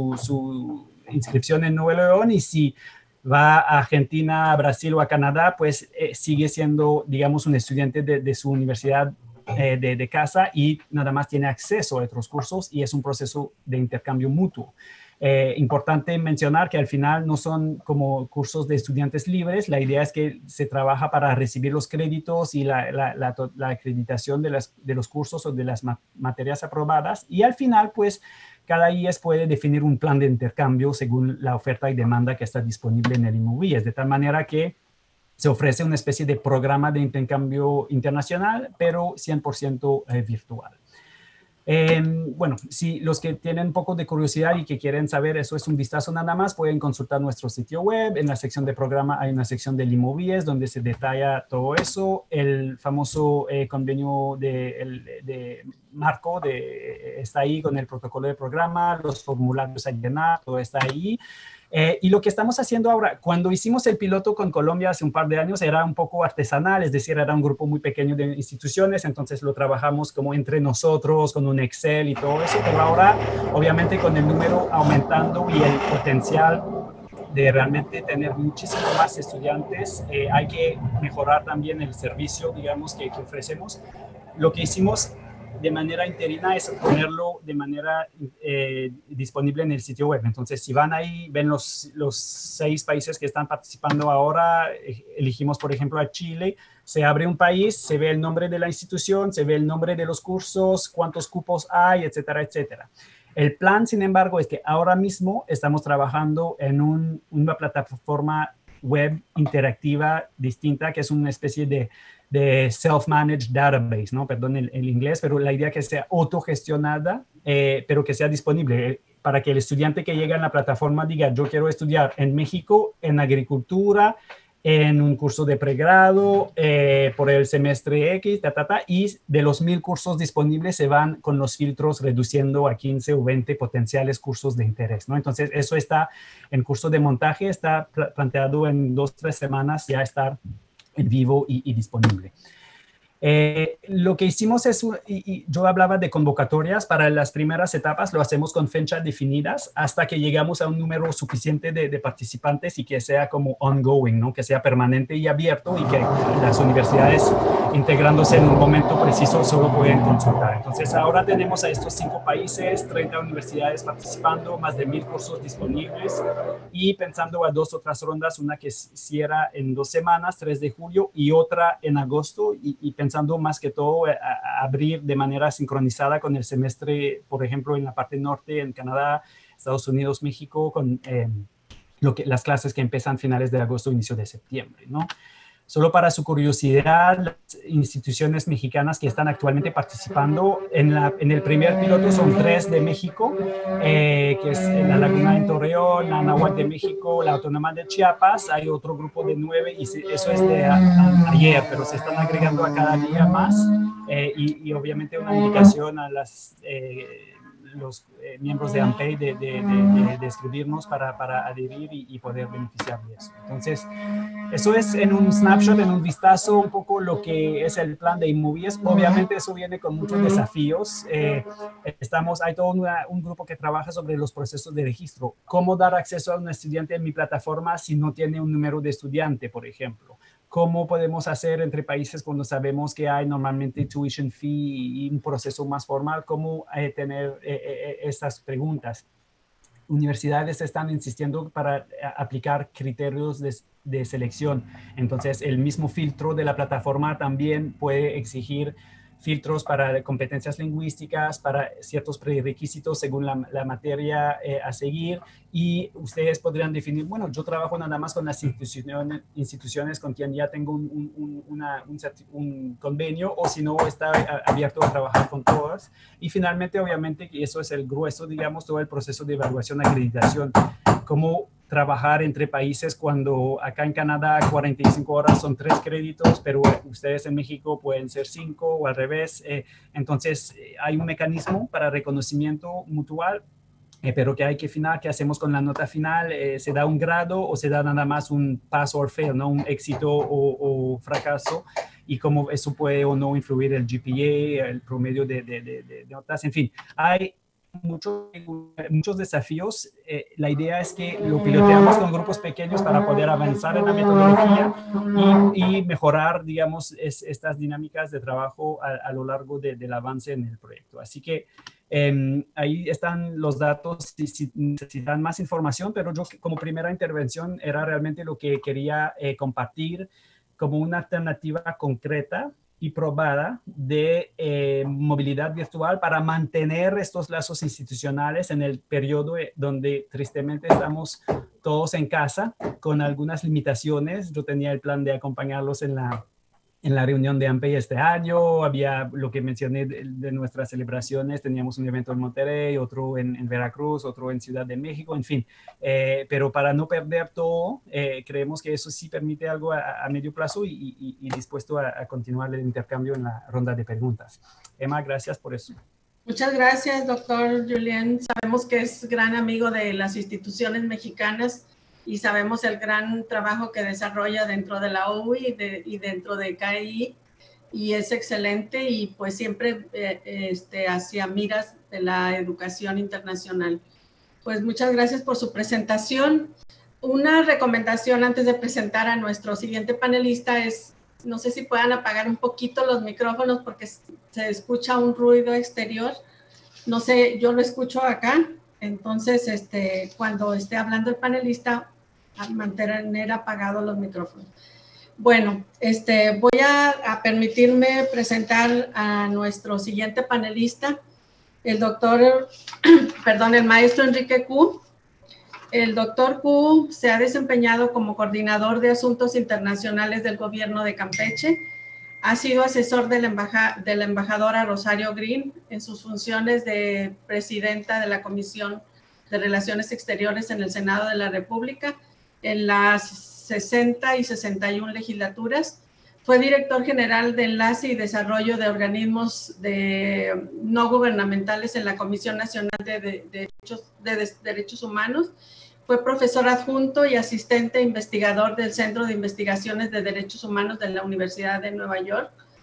su inscripción en Nuevo León, y si va a Argentina, a Brasil o a Canadá, pues sigue siendo, digamos, un estudiante de su universidad de casa, y nada más tiene acceso a otros cursos, y es un proceso de intercambio mutuo. Importante mencionar que al final no son como cursos de estudiantes libres. La idea es que se trabaja para recibir los créditos y la acreditación de los cursos o de las materias aprobadas, y al final pues cada IES puede definir un plan de intercambio según la oferta y demanda que está disponible en el IMUBIES, de tal manera que se ofrece una especie de programa de intercambio internacional, pero 100% virtual. Bueno, si los que tienen un poco de curiosidad y que quieren saber, eso es un vistazo nada más, pueden consultar nuestro sitio web. En la sección de programa hay una sección del IMUBIES donde se detalla todo eso. El famoso convenio de marco está ahí con el protocolo de programa, los formularios a llenar, todo está ahí. Y lo que estamos haciendo ahora, cuando hicimos el piloto con Colombia hace un par de años, era un poco artesanal, es decir, era un grupo muy pequeño de instituciones, entonces lo trabajamos como entre nosotros, con un Excel y todo eso, pero ahora, obviamente, con el número aumentando y el potencial de realmente tener muchísimos más estudiantes, hay que mejorar también el servicio, digamos, que ofrecemos. Lo que hicimos de manera interina es ponerlo de manera disponible en el sitio web. Entonces, si van ahí, ven los 6 países que están participando ahora, elegimos, por ejemplo, a Chile, se abre un país, se ve el nombre de la institución, se ve el nombre de los cursos, cuántos cupos hay, etcétera, etcétera. El plan, sin embargo, es que ahora mismo estamos trabajando en una plataforma web interactiva distinta, que es una especie de self-managed database, ¿no? Perdón el inglés, pero la idea es que sea autogestionada, pero que sea disponible para que el estudiante que llega en la plataforma diga, yo quiero estudiar en México en agricultura, en un curso de pregrado, por el semestre X, y de los 1000 cursos disponibles se van con los filtros reduciendo a 15 o 20 potenciales cursos de interés, ¿no? Entonces, eso está en curso de montaje, está planteado en 2 o 3 semanas ya estar en vivo y disponible. Lo que hicimos es, y yo hablaba de convocatorias, para las primeras etapas lo hacemos con fechas definidas hasta que llegamos a un número suficiente de participantes y que sea como ongoing, ¿no? Que sea permanente y abierto y que las universidades integrándose en un momento preciso solo pueden consultar. Entonces ahora tenemos a estos 5 países, 30 universidades participando, más de 1000 cursos disponibles y pensando a 2 otras rondas, una que cierra en 2 semanas, 3 de julio y otra en agosto y pensando más que todo a abrir de manera sincronizada con el semestre, por ejemplo, en la parte norte, en Canadá, Estados Unidos, México, con las clases que empiezan finales de agosto, inicio de septiembre, ¿no? Solo para su curiosidad, las instituciones mexicanas que están actualmente participando en el primer piloto son 3 de México, que es la Laguna en Torreón, la Anáhuac de México, la Autónoma de Chiapas. Hay otro grupo de 9 y eso es de ayer, pero se están agregando a cada día más. Y obviamente una invitación a los miembros de AMPEI de escribirnos para adherir y poder beneficiar de eso. Entonces, eso es en un snapshot, en un vistazo, un poco lo que es el plan de Inmovies. Obviamente eso viene con muchos desafíos. Hay todo un grupo que trabaja sobre los procesos de registro. ¿Cómo dar acceso a un estudiante en mi plataforma si no tiene un número de estudiante, por ejemplo? ¿Cómo podemos hacer entre países cuando sabemos que hay normalmente tuition fee y un proceso más formal? ¿Cómo tener estas preguntas? Universidades están insistiendo para aplicar criterios de selección. Entonces, el mismo filtro de la plataforma también puede exigir filtros para competencias lingüísticas, para ciertos prerequisitos según la materia a seguir, y ustedes podrían definir, bueno, yo trabajo nada más con las instituciones con quien ya tengo un convenio, o si no, está abierto a trabajar con todas. Y finalmente, obviamente, y eso es el grueso, digamos, todo el proceso de evaluación, acreditación, cómo trabajar entre países cuando acá en Canadá 45 horas son 3 créditos, pero ustedes en México pueden ser 5 o al revés. Entonces, hay un mecanismo para reconocimiento mutual, pero que hay que afinar. ¿Qué hacemos con la nota final? ¿Se da un grado o se da nada más un pass or fail, ¿no? Un éxito o fracaso? Y cómo eso puede o no influir el GPA, el promedio de notas. En fin, hay muchos desafíos. La idea es que lo piloteamos con grupos pequeños para poder avanzar en la metodología y mejorar, digamos, estas dinámicas de trabajo a lo largo del avance en el proyecto. Así que ahí están los datos si necesitan más información, pero yo como primera intervención era realmente lo que quería compartir como una alternativa concreta y probada de movilidad virtual para mantener estos lazos institucionales en el periodo donde tristemente estamos todos en casa con algunas limitaciones. Yo tenía el plan de acompañarlos en la reunión de AMPEI este año. Había lo que mencioné de nuestras celebraciones. Teníamos un evento en Monterrey, otro en Veracruz, otro en Ciudad de México, en fin. Pero para no perder todo, creemos que eso sí permite algo a medio plazo y dispuesto a continuar el intercambio en la ronda de preguntas. Emma, gracias por eso. Muchas gracias, doctor Julien. Sabemos que es gran amigo de las instituciones mexicanas y sabemos el gran trabajo que desarrolla dentro de la OUI y dentro de KI, y es excelente y pues siempre hacia miras de la educación internacional. Pues muchas gracias por su presentación. Una recomendación antes de presentar a nuestro siguiente panelista es, no sé si puedan apagar un poquito los micrófonos porque se escucha un ruido exterior. No sé, yo lo escucho acá, entonces cuando esté hablando el panelista, a mantener apagados los micrófonos. Bueno, voy a permitirme presentar a nuestro siguiente panelista, el maestro Enrique Koo. El doctor Koo se ha desempeñado como coordinador de asuntos internacionales del gobierno de Campeche. Ha sido asesor de la embajadora Rosario Green en sus funciones de presidenta de la Comisión de Relaciones Exteriores en el Senado de la República en las 60 y 61 legislaturas. Fue director general de Enlace y Desarrollo de Organismos No Gubernamentales en la Comisión Nacional de Derechos Humanos. Fue profesor adjunto y asistente investigador del Centro de Investigaciones de Derechos Humanos de la Universidad de Nueva York.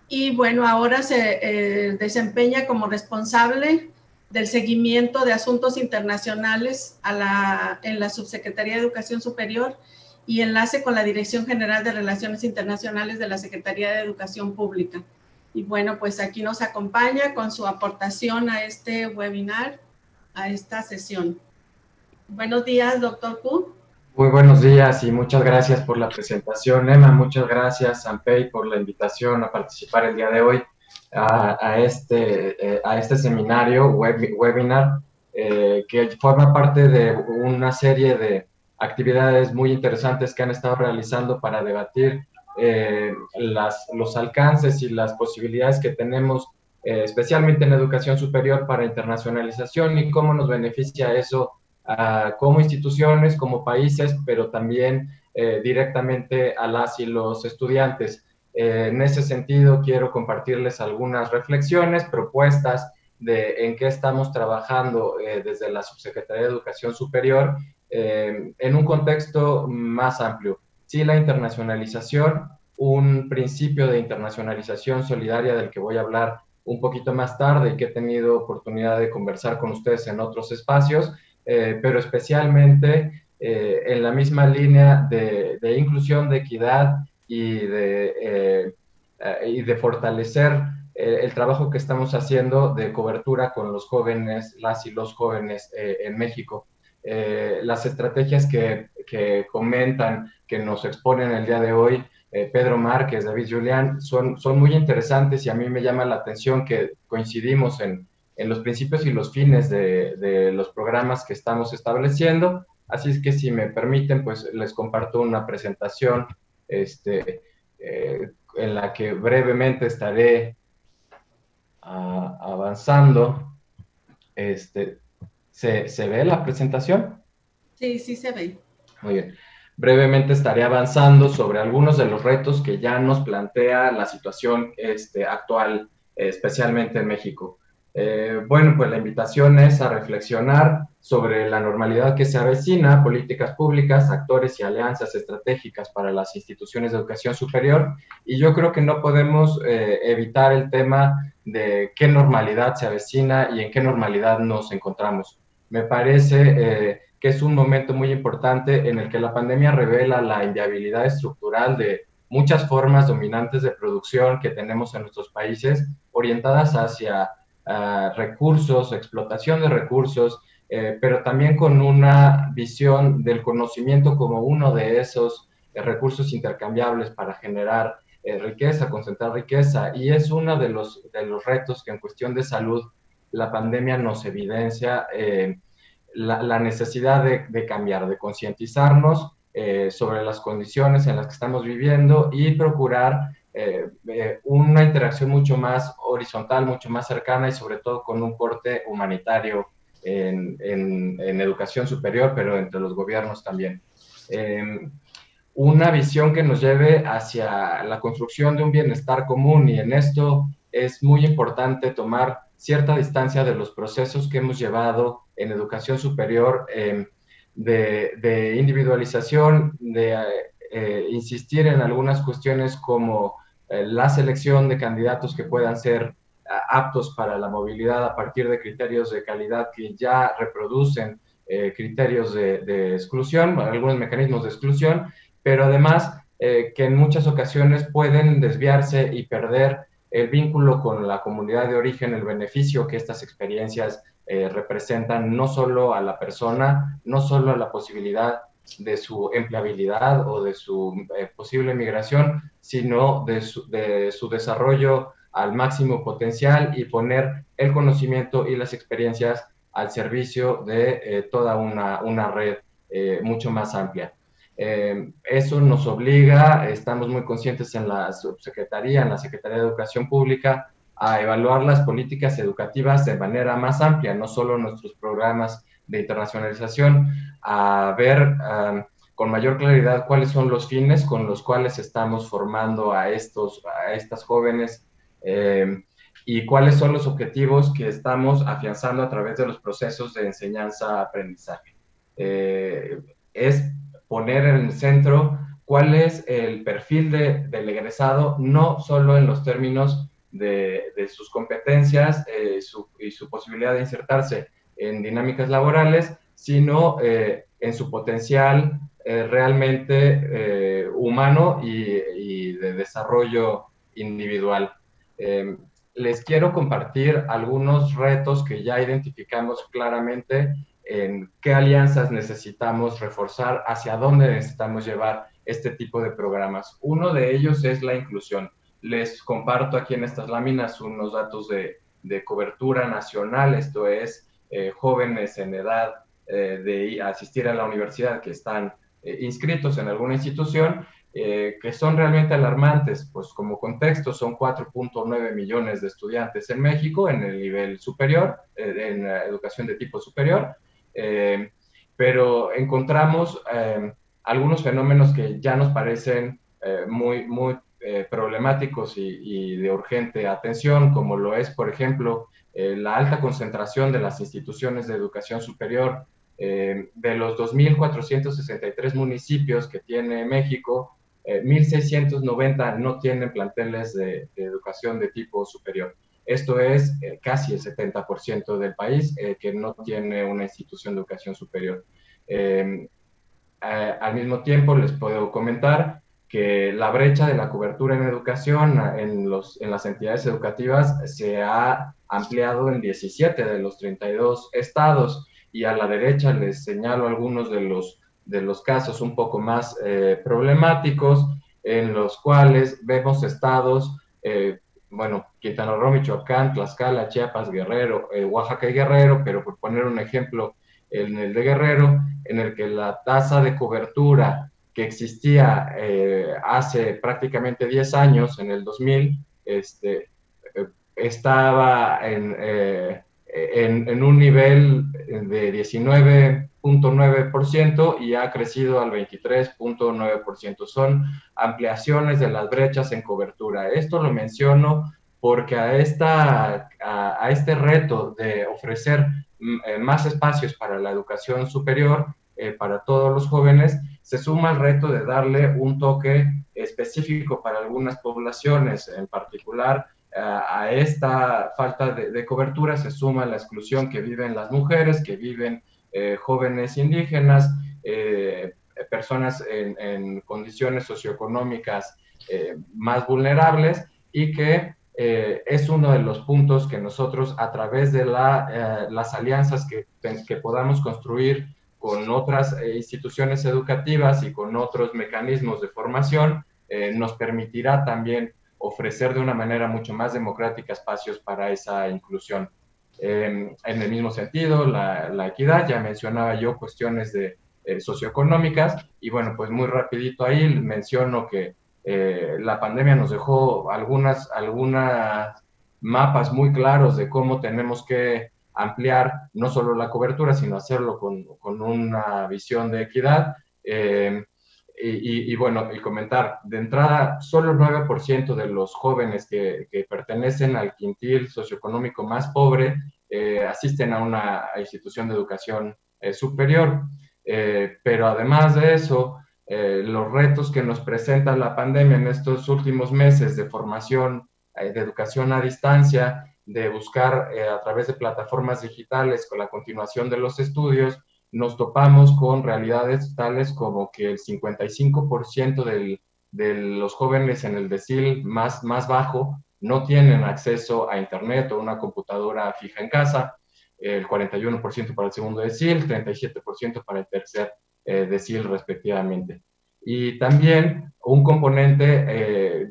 y bueno, ahora se desempeña como responsable del seguimiento de asuntos internacionales en la Subsecretaría de Educación Superior y enlace con la Dirección General de Relaciones Internacionales de la Secretaría de Educación Pública. Y bueno, pues aquí nos acompaña con su aportación a este webinar, a esta sesión. Buenos días, doctor Q. Muy buenos días y muchas gracias por la presentación, Emma. Muchas gracias, Sanpei, por la invitación a participar el día de hoy a este seminario, webinar, que forma parte de una serie de actividades muy interesantes que han estado realizando para debatir los alcances y las posibilidades que tenemos, especialmente en educación superior, para internacionalización y cómo nos beneficia eso como instituciones, como países, pero también directamente a las y los estudiantes. En ese sentido, quiero compartirles algunas reflexiones, propuestas de en qué estamos trabajando desde la Subsecretaría de Educación Superior en un contexto más amplio. Sí, la internacionalización, un principio de internacionalización solidaria del que voy a hablar un poquito más tarde y que he tenido oportunidad de conversar con ustedes en otros espacios, pero especialmente en la misma línea de inclusión, de equidad y de fortalecer el trabajo que estamos haciendo de cobertura con los jóvenes, las y los jóvenes en México. Las estrategias que comentan, que nos exponen el día de hoy, Pedro Márquez, David Julián, son muy interesantes y a mí me llama la atención que coincidimos en los principios y los fines de los programas que estamos estableciendo. Así es que si me permiten, pues les comparto una presentación en la que brevemente estaré avanzando. ¿Se ve la presentación? Sí, sí se ve. Muy bien. Brevemente estaré avanzando sobre algunos de los retos que ya nos plantea la situación actual, especialmente en México. Bueno, pues la invitación es a reflexionar sobre la normalidad que se avecina, políticas públicas, actores y alianzas estratégicas para las instituciones de educación superior, y yo creo que no podemos evitar el tema de qué normalidad se avecina y en qué normalidad nos encontramos. Me parece que es un momento muy importante en el que la pandemia revela la inviabilidad estructural de muchas formas dominantes de producción que tenemos en nuestros países, orientadas hacia recursos, explotación de recursos, pero también con una visión del conocimiento como uno de esos recursos intercambiables para generar riqueza, concentrar riqueza, y es uno de los retos que en cuestión de salud la pandemia nos evidencia, la necesidad de cambiar, de concientizarnos sobre las condiciones en las que estamos viviendo y procurar una interacción mucho más horizontal, mucho más cercana y sobre todo con un corte humanitario en educación superior, pero entre los gobiernos también. Una visión que nos lleve hacia la construcción de un bienestar común, y en esto es muy importante tomar cierta distancia de los procesos que hemos llevado en educación superior, de individualización, de insistir en algunas cuestiones como la selección de candidatos que puedan ser aptos para la movilidad a partir de criterios de calidad que ya reproducen criterios de exclusión, algunos mecanismos de exclusión, pero además que en muchas ocasiones pueden desviarse y perder el vínculo con la comunidad de origen, el beneficio que estas experiencias representan no solo a la persona, no solo a la posibilidad de su empleabilidad o de su posible migración, sino de su desarrollo al máximo potencial y poner el conocimiento y las experiencias al servicio de toda una red mucho más amplia. Eso nos obliga, estamos muy conscientes en la subsecretaría, en la Secretaría de Educación Pública, a evaluar las políticas educativas de manera más amplia, no solo nuestros programas de internacionalización, a ver con mayor claridad cuáles son los fines con los cuales estamos formando a estas jóvenes y cuáles son los objetivos que estamos afianzando a través de los procesos de enseñanza-aprendizaje. Es poner en el centro cuál es el perfil del egresado, no solo en los términos de sus competencias y su posibilidad de insertarse en dinámicas laborales, sino en su potencial realmente humano y de desarrollo individual. Les quiero compartir algunos retos que ya identificamos claramente en qué alianzas necesitamos reforzar, hacia dónde necesitamos llevar este tipo de programas. Uno de ellos es la inclusión. Les comparto aquí en estas láminas unos datos de cobertura nacional, esto es, jóvenes en edad de asistir a la universidad que están inscritos en alguna institución, que son realmente alarmantes. Pues como contexto, son 4.9 millones de estudiantes en México en el nivel superior, en la educación de tipo superior, pero encontramos algunos fenómenos que ya nos parecen muy problemáticos y de urgente atención, como lo es, por ejemplo, la alta concentración de las instituciones de educación superior. De los 2.463 municipios que tiene México, 1.690 no tienen planteles de educación de tipo superior. Esto es casi el 70% del país que no tiene una institución de educación superior. Al mismo tiempo, les puedo comentar que la brecha de la cobertura en educación en las entidades educativas se ha ampliado en 17 de los 32 estados, y a la derecha les señalo algunos de los casos un poco más problemáticos, en los cuales vemos estados, bueno, Quintana Roo, Michoacán, Tlaxcala, Chiapas, Guerrero, Oaxaca y Guerrero, pero por poner un ejemplo, en el de Guerrero, en el que la tasa de cobertura que existía hace prácticamente 10 años, en el 2000, estaba en un nivel de 19.9% y ha crecido al 23.9%. Son ampliaciones de las brechas en cobertura. Esto lo menciono porque a este reto de ofrecer más espacios para la educación superior para todos los jóvenes, se suma el reto de darle un toque específico para algunas poblaciones, en particular a esta falta de cobertura se suma la exclusión que viven las mujeres, que viven jóvenes indígenas, personas en condiciones socioeconómicas más vulnerables, y que es uno de los puntos que nosotros, a través de las alianzas que podamos construir con otras instituciones educativas y con otros mecanismos de formación, nos permitirá también ofrecer de una manera mucho más democrática espacios para esa inclusión. En el mismo sentido, la equidad, ya mencionaba yo cuestiones socioeconómicas, y bueno, pues muy rapidito ahí menciono que la pandemia nos dejó algunas mapas muy claros de cómo tenemos que ampliar no solo la cobertura, sino hacerlo con una visión de equidad. Y bueno, y comentar, de entrada, solo el 9% de los jóvenes que pertenecen al quintil socioeconómico más pobre asisten a una institución de educación superior. Pero además de eso, los retos que nos presenta la pandemia en estos últimos meses de formación, de educación a distancia, de buscar a través de plataformas digitales con la continuación de los estudios, nos topamos con realidades tales como que el 55% de los jóvenes en el decil más bajo no tienen acceso a internet o una computadora fija en casa, el 41% para el segundo decil, 37% para el tercer decil respectivamente. Y también un componente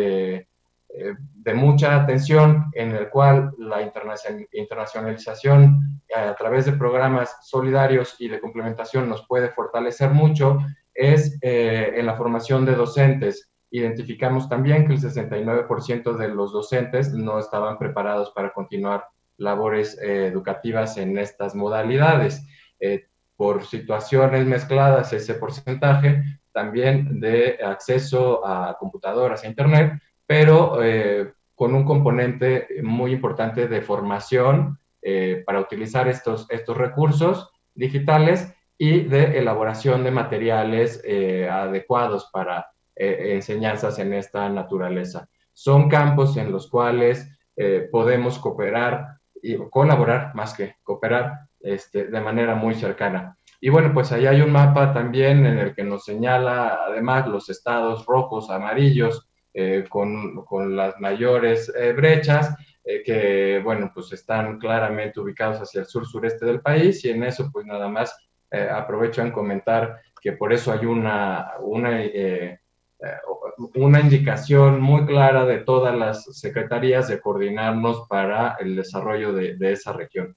de mucha atención, en el cual la internacionalización a través de programas solidarios y de complementación nos puede fortalecer mucho, es en la formación de docentes. Identificamos también que el 69% de los docentes no estaban preparados para continuar labores educativas en estas modalidades. Por situaciones mezcladas, ese porcentaje también de acceso a computadoras, a internet, pero con un componente muy importante de formación para utilizar estos recursos digitales, y de elaboración de materiales adecuados para enseñanzas en esta naturaleza. Son campos en los cuales podemos cooperar y colaborar más que cooperar de manera muy cercana. Y bueno, pues ahí hay un mapa también en el que nos señala además los estados rojos, amarillos, con las mayores brechas, que bueno, pues están claramente ubicados hacia el sur-sureste del país, y en eso pues nada más aprovecho en comentar que por eso hay una indicación muy clara de todas las secretarías de coordinarnos para el desarrollo de esa región.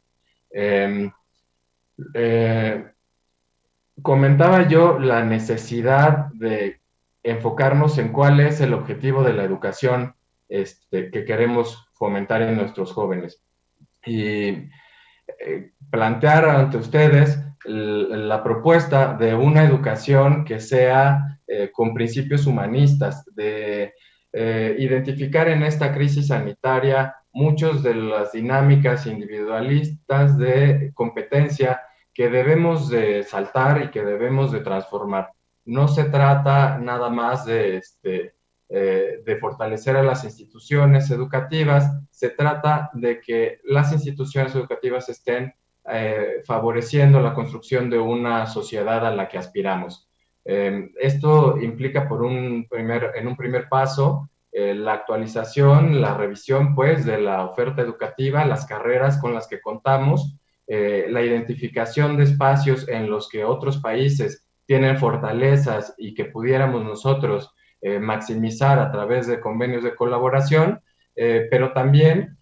Comentaba yo la necesidad de enfocarnos en cuál es el objetivo de la educación que queremos fomentar en nuestros jóvenes. Y plantear ante ustedes la propuesta de una educación que sea con principios humanistas, de identificar en esta crisis sanitaria muchas de las dinámicas individualistas de competencia que debemos de saltar y que debemos de transformar. No se trata nada más de fortalecer a las instituciones educativas, se trata de que las instituciones educativas estén favoreciendo la construcción de una sociedad a la que aspiramos. Esto implica en un primer paso la actualización, la revisión pues de la oferta educativa, las carreras con las que contamos, la identificación de espacios en los que otros países tienen fortalezas y que pudiéramos nosotros maximizar a través de convenios de colaboración, pero también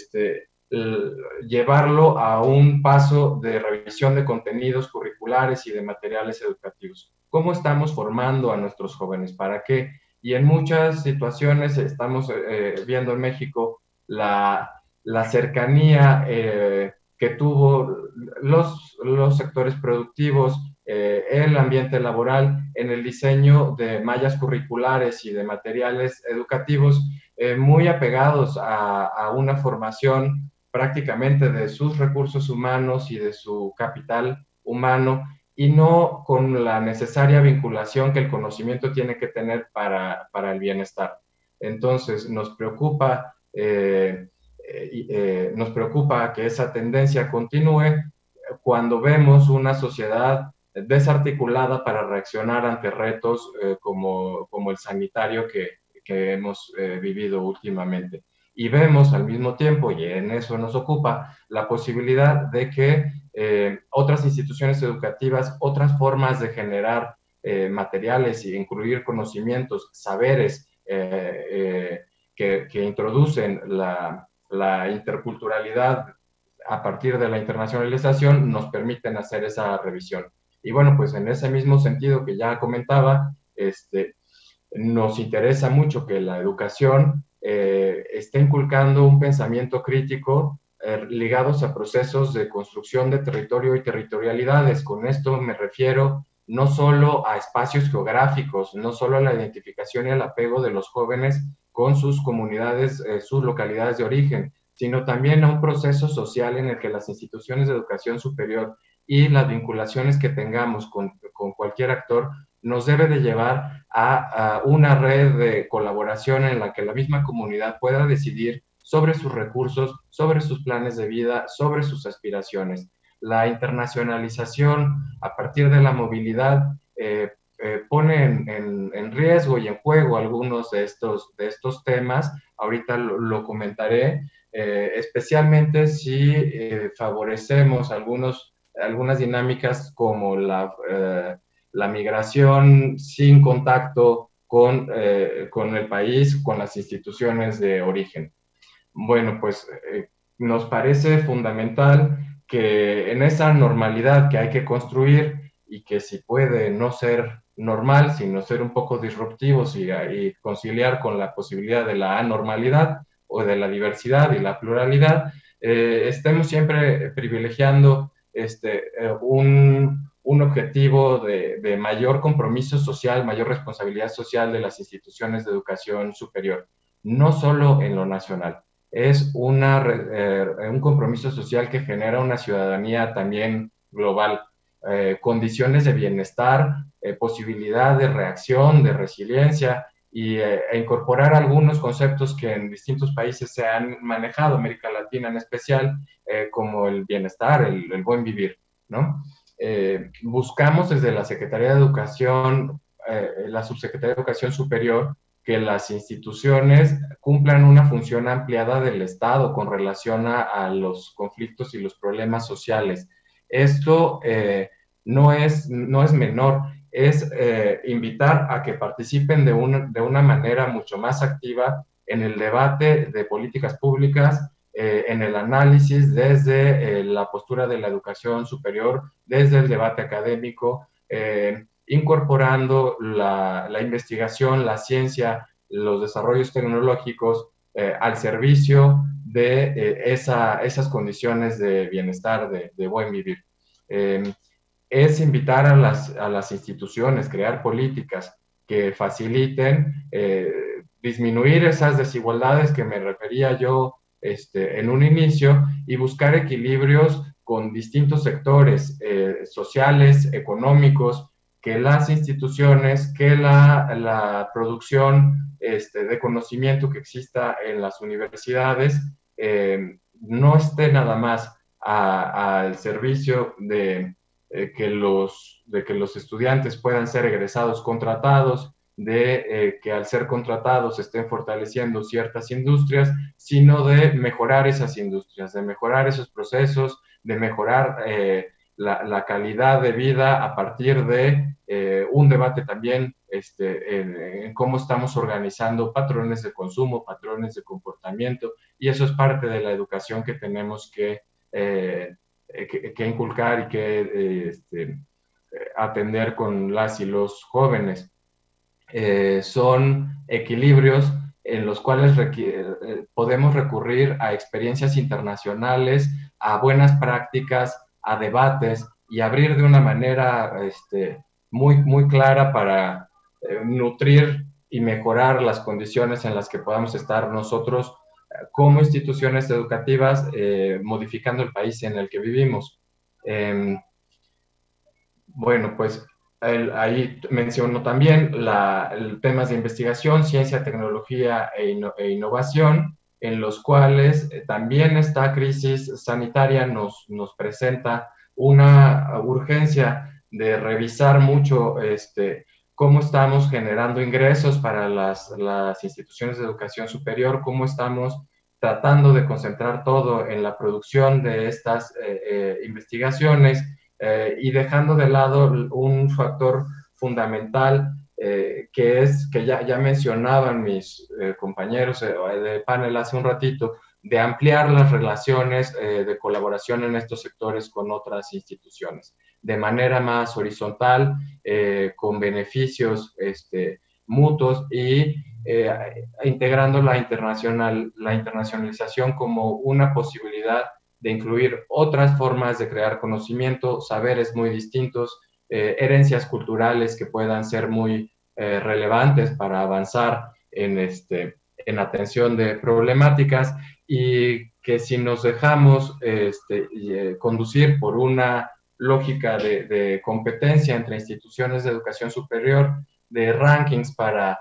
llevarlo a un paso de revisión de contenidos curriculares y de materiales educativos. ¿Cómo estamos formando a nuestros jóvenes? ¿Para qué? Y en muchas situaciones estamos viendo en México la cercanía que tuvo los sectores productivos, el ambiente laboral, en el diseño de mallas curriculares y de materiales educativos muy apegados a una formación prácticamente de sus recursos humanos y de su capital humano, y no con la necesaria vinculación que el conocimiento tiene que tener para el bienestar. Entonces, nos preocupa que esa tendencia continúe cuando vemos una sociedad desarticulada para reaccionar ante retos como el sanitario que hemos vivido últimamente. Y vemos al mismo tiempo, y en eso nos ocupa, la posibilidad de que otras instituciones educativas, otras formas de generar materiales y incluir conocimientos, saberes que introducen la interculturalidad a partir de la internacionalización, nos permiten hacer esa revisión. Y bueno, pues en ese mismo sentido que ya comentaba, nos interesa mucho que la educación esté inculcando un pensamiento crítico ligados a procesos de construcción de territorio y territorialidades. Con esto me refiero no solo a espacios geográficos, no solo a la identificación y al apego de los jóvenes con sus comunidades, sus localidades de origen, sino también a un proceso social en el que las instituciones de educación superior y las vinculaciones que tengamos con cualquier actor nos debe de llevar a una red de colaboración en la que la misma comunidad pueda decidir sobre sus recursos, sobre sus planes de vida, sobre sus aspiraciones. La internacionalización a partir de la movilidad pone en riesgo y en juego algunos de estos temas. Ahorita lo comentaré, especialmente si favorecemos algunas dinámicas como la migración sin contacto con el país, con las instituciones de origen. Bueno, pues nos parece fundamental que en esa normalidad que hay que construir y que si puede no ser normal, sino ser un poco disruptivos y conciliar con la posibilidad de la anormalidad o de la diversidad y la pluralidad, estemos siempre privilegiando un objetivo de mayor compromiso social, mayor responsabilidad social de las instituciones de educación superior, no solo en lo nacional. Es un compromiso social que genera una ciudadanía también global. condiciones de bienestar, posibilidad de reacción, de resiliencia, e incorporar algunos conceptos que en distintos países se han manejado, América Latina en especial, como el bienestar, el buen vivir, ¿no? Buscamos desde la Secretaría de Educación, la Subsecretaría de Educación Superior, que las instituciones cumplan una función ampliada del Estado con relación a los conflictos y los problemas sociales. Esto no es menor, es invitar a que participen de una manera mucho más activa en el debate de políticas públicas, en el análisis desde la postura de la educación superior, desde el debate académico, incorporando la investigación, la ciencia, los desarrollos tecnológicos al servicio de esas condiciones de bienestar, de buen vivir. Es invitar a las instituciones, crear políticas que faciliten disminuir esas desigualdades que me refería yo en un inicio, y buscar equilibrios con distintos sectores sociales, económicos, que las instituciones, que la producción de conocimiento que exista en las universidades no esté nada más al servicio de que los estudiantes puedan ser egresados contratados, de que al ser contratados estén fortaleciendo ciertas industrias, sino de mejorar esas industrias, de mejorar esos procesos, de mejorar la calidad de vida a partir de un debate también en cómo estamos organizando patrones de consumo, patrones de comportamiento, y eso es parte de la educación que tenemos que inculcar y que atender con las y los jóvenes. Son equilibrios en los cuales podemos recurrir a experiencias internacionales, a buenas prácticas, a debates, y abrir de una manera muy clara para nutrir y mejorar las condiciones en las que podamos estar nosotros como instituciones educativas, modificando el país en el que vivimos. Bueno, pues ahí menciono también temas de investigación, ciencia, tecnología e innovación, en los cuales también esta crisis sanitaria nos presenta una urgencia de revisar mucho cómo estamos generando ingresos para las instituciones de educación superior, cómo estamos tratando de concentrar todo en la producción de estas investigaciones, y dejando de lado un factor fundamental que ya mencionaban mis compañeros de panel hace un ratito, de ampliar las relaciones de colaboración en estos sectores con otras instituciones, de manera más horizontal, con beneficios mutuos, y integrando la internacionalización como una posibilidad de incluir otras formas de crear conocimiento, saberes muy distintos, herencias culturales que puedan ser muy relevantes para avanzar en atención de problemáticas, y que si nos dejamos conducir por una lógica de competencia entre instituciones de educación superior, de rankings para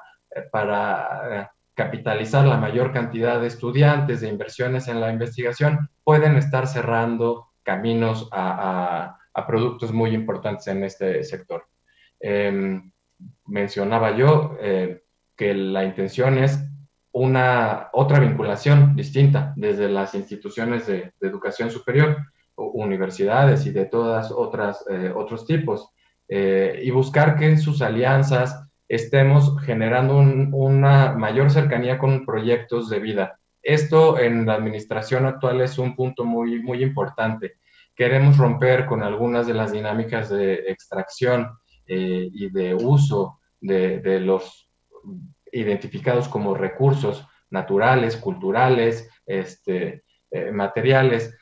capitalizar la mayor cantidad de estudiantes, de inversiones en la investigación, pueden estar cerrando caminos a productos muy importantes en este sector. Mencionaba yo que la intención es otra vinculación distinta desde las instituciones de educación superior, universidades y de todas otros tipos, y buscar que en sus alianzas estemos generando una mayor cercanía con proyectos de vida. Esto en la administración actual es un punto muy importante. Queremos romper con algunas de las dinámicas de extracción y de uso de los identificados como recursos naturales, culturales, materiales,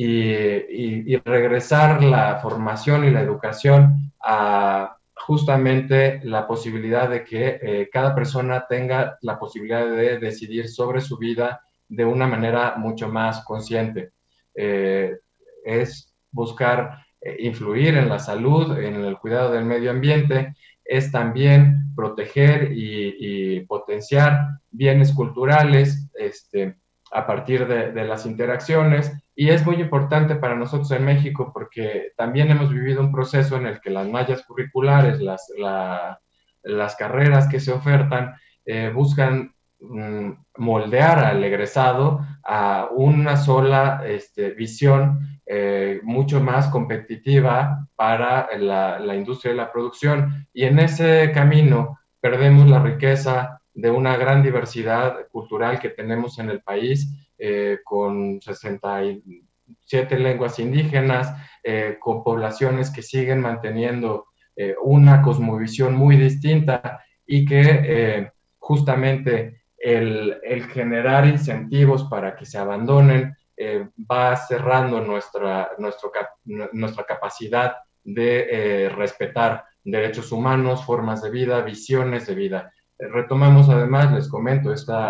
y regresar la formación y la educación a justamente la posibilidad de que cada persona tenga la posibilidad de decidir sobre su vida de una manera mucho más consciente. Es buscar influir en la salud, en el cuidado del medio ambiente, es también proteger y potenciar bienes culturales a partir de las interacciones. Y es muy importante para nosotros en México porque también hemos vivido un proceso en el que las mallas curriculares, las carreras que se ofertan, buscan moldear al egresado a una sola visión mucho más competitiva para la industria de la producción, y en ese camino perdemos la riqueza de una gran diversidad cultural que tenemos en el país, con 67 lenguas indígenas, con poblaciones que siguen manteniendo una cosmovisión muy distinta, y que justamente el generar incentivos para que se abandonen va cerrando nuestra capacidad de respetar derechos humanos, formas de vida, visiones de vida. Retomamos además, les comento,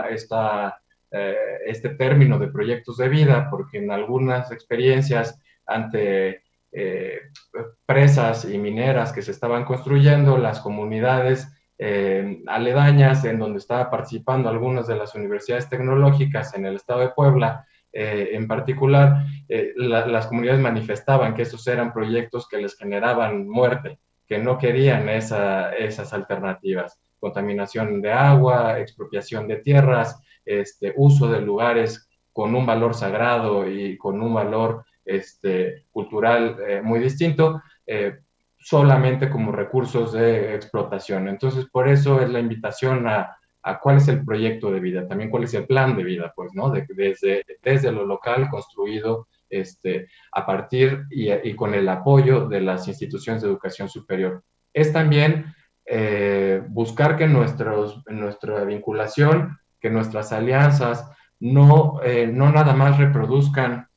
este término de proyectos de vida, porque en algunas experiencias ante presas y mineras que se estaban construyendo, las comunidades aledañas, en donde estaba participando algunas de las universidades tecnológicas en el estado de Puebla, en particular, las comunidades manifestaban que esos eran proyectos que les generaban muerte, que no querían esas alternativas: contaminación de agua, expropiación de tierras, uso de lugares con un valor sagrado y con un valor cultural muy distinto, solamente como recursos de explotación. Entonces, por eso es la invitación a cuál es el proyecto de vida, también cuál es el plan de vida, pues, ¿no? Desde lo local, construido a partir y con el apoyo de las instituciones de educación superior. Es también buscar que nuestra vinculación, que nuestras alianzas no nada más reproduzcan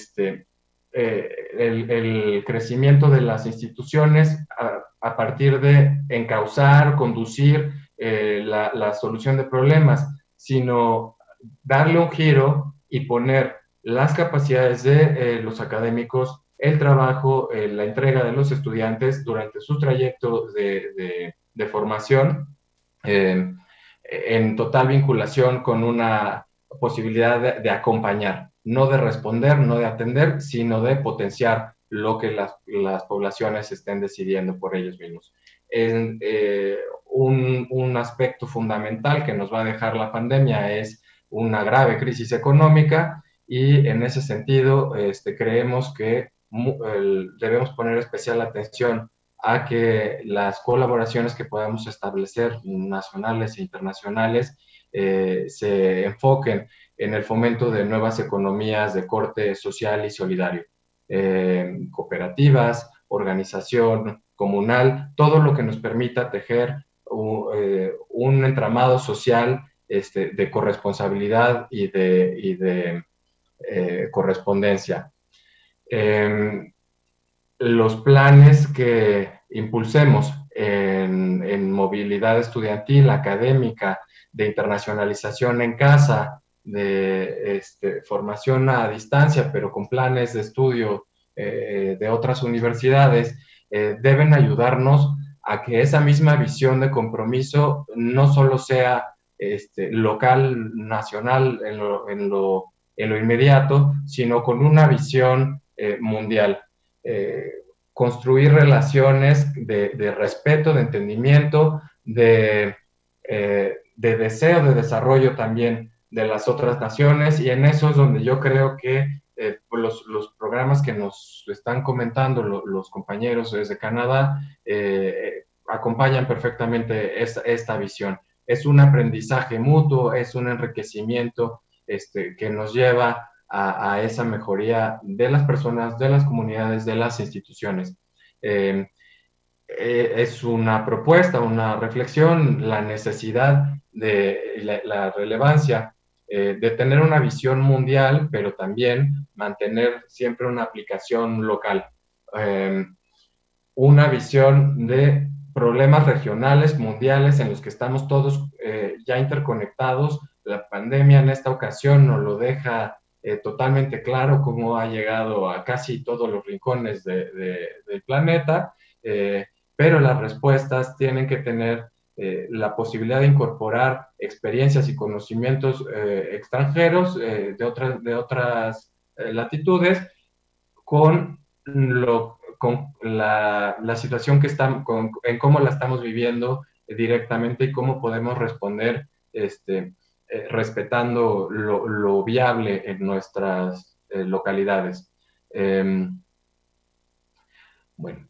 el crecimiento de las instituciones a partir de encauzar, conducir la solución de problemas, sino darle un giro y poner las capacidades de los académicos, el trabajo, la entrega de los estudiantes durante su trayecto de formación, en total vinculación con una posibilidad de acompañar, no de responder, no de atender, sino de potenciar lo que las poblaciones estén decidiendo por ellos mismos. Un aspecto fundamental que nos va a dejar la pandemia es una grave crisis económica, y en ese sentido creemos que debemos poner especial atención a que las colaboraciones que podamos establecer, nacionales e internacionales, se enfoquen en el fomento de nuevas economías de corte social y solidario, cooperativas, organización comunal, todo lo que nos permita tejer un entramado social de corresponsabilidad y de correspondencia. Los planes que impulsemos en movilidad estudiantil, académica, de internacionalización en casa, de formación a distancia, pero con planes de estudio de otras universidades, deben ayudarnos a que esa misma visión de compromiso no solo sea local, nacional, en lo inmediato, sino con una visión mundial. Construir relaciones de respeto, de entendimiento, de deseo de desarrollo también de las otras naciones, y en eso es donde yo creo que los programas que nos están comentando los compañeros desde Canadá acompañan perfectamente esta visión. Es un aprendizaje mutuo, es un enriquecimiento que nos lleva a esa mejoría de las personas, de las comunidades, de las instituciones. Es una propuesta, una reflexión, la necesidad de la relevancia de tener una visión mundial, pero también mantener siempre una aplicación local. Una visión de problemas regionales, mundiales, en los que estamos todos ya interconectados. La pandemia en esta ocasión nos lo deja totalmente claro cómo ha llegado a casi todos los rincones del planeta, pero las respuestas tienen que tener la posibilidad de incorporar experiencias y conocimientos extranjeros de otras latitudes con la situación que estamos, en cómo la estamos viviendo directamente y cómo podemos responder respetando lo viable en nuestras localidades. Bueno,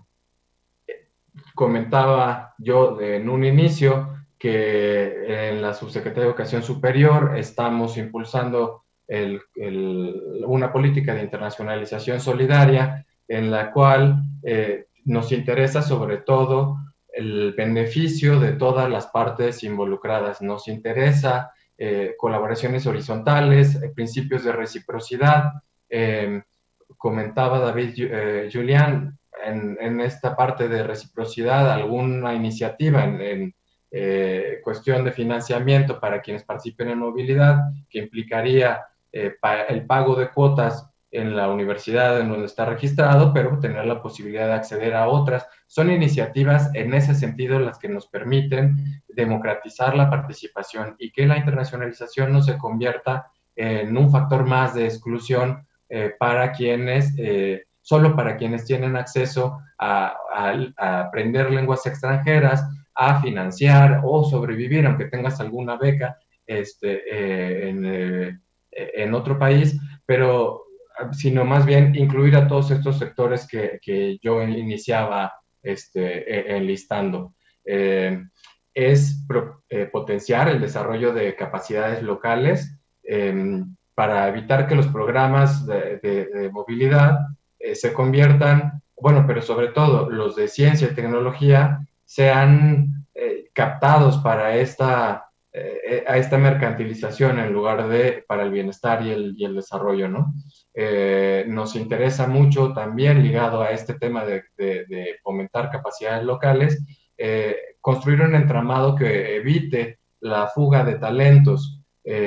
comentaba yo en un inicio que en la Subsecretaría de Educación Superior estamos impulsando una política de internacionalización solidaria en la cual nos interesa sobre todo el beneficio de todas las partes involucradas. Nos interesa colaboraciones horizontales, principios de reciprocidad. Comentaba David Julián en esta parte de reciprocidad alguna iniciativa en cuestión de financiamiento para quienes participen en movilidad, que implicaría el pago de cuotas en la universidad en donde está registrado, pero tener la posibilidad de acceder a otras. Son iniciativas en ese sentido las que nos permiten democratizar la participación y que la internacionalización no se convierta en un factor más de exclusión para quienes, solo para quienes tienen acceso a aprender lenguas extranjeras, a financiar o sobrevivir, aunque tengas alguna beca en otro país, pero sino más bien incluir a todos estos sectores que yo iniciaba enlistando. Potenciar el desarrollo de capacidades locales para evitar que los programas de movilidad se conviertan, bueno, pero sobre todo los de ciencia y tecnología, sean captados para a esta mercantilización en lugar de para el bienestar y el desarrollo, ¿no? Nos interesa mucho también, ligado a este tema de fomentar capacidades locales, construir un entramado que evite la fuga de talentos.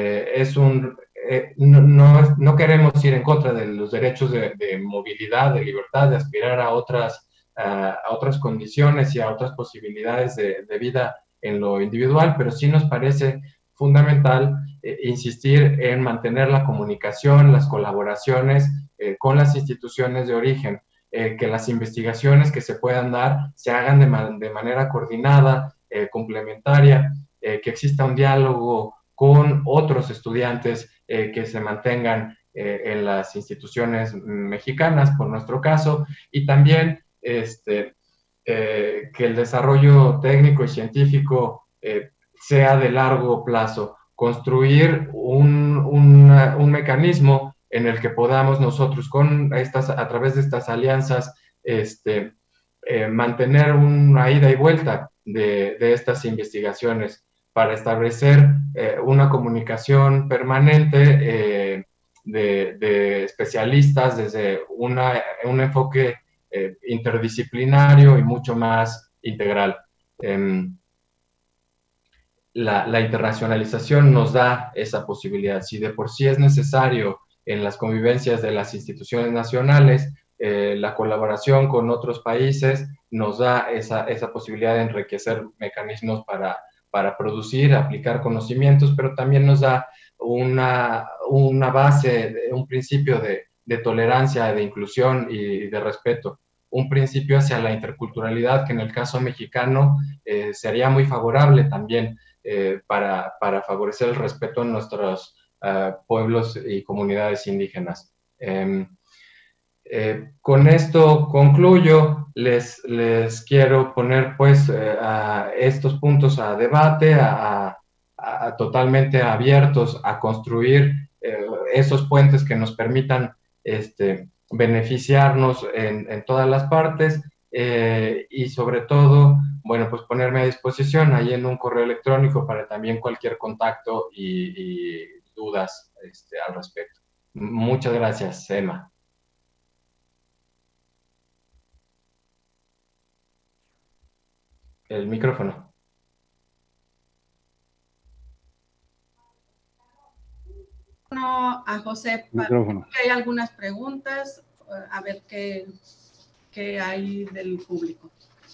No queremos ir en contra de los derechos de movilidad, de libertad, de aspirar a otras condiciones y a otras posibilidades de vida en lo individual, pero sí nos parece fundamental insistir en mantener la comunicación, las colaboraciones con las instituciones de origen, que las investigaciones que se puedan dar se hagan de manera coordinada, complementaria, que exista un diálogo con otros estudiantes que se mantengan en las instituciones mexicanas, por nuestro caso, y también que el desarrollo técnico y científico sea de largo plazo, construir un mecanismo en el que podamos nosotros a través de estas alianzas mantener una ida y vuelta de estas investigaciones para establecer una comunicación permanente de especialistas desde un enfoque interdisciplinario y mucho más integral. La internacionalización nos da esa posibilidad. Si de por sí es necesario en las convivencias de las instituciones nacionales, la colaboración con otros países nos da esa posibilidad de enriquecer mecanismos para producir, aplicar conocimientos, pero también nos da una base, un principio de tolerancia, de inclusión y de respeto. Un principio hacia la interculturalidad que en el caso mexicano sería muy favorable también para favorecer el respeto en nuestros pueblos y comunidades indígenas. Con esto concluyo. Les quiero poner pues estos puntos a debate, totalmente abiertos a construir esos puentes que nos permitan beneficiarnos en todas las partes y sobre todo, bueno, pues ponerme a disposición ahí en un correo electrónico para también cualquier contacto y dudas al respecto. Muchas gracias, Emma. El micrófono. micrófono a José. Micrófono. Hay algunas preguntas, a ver qué hay del público.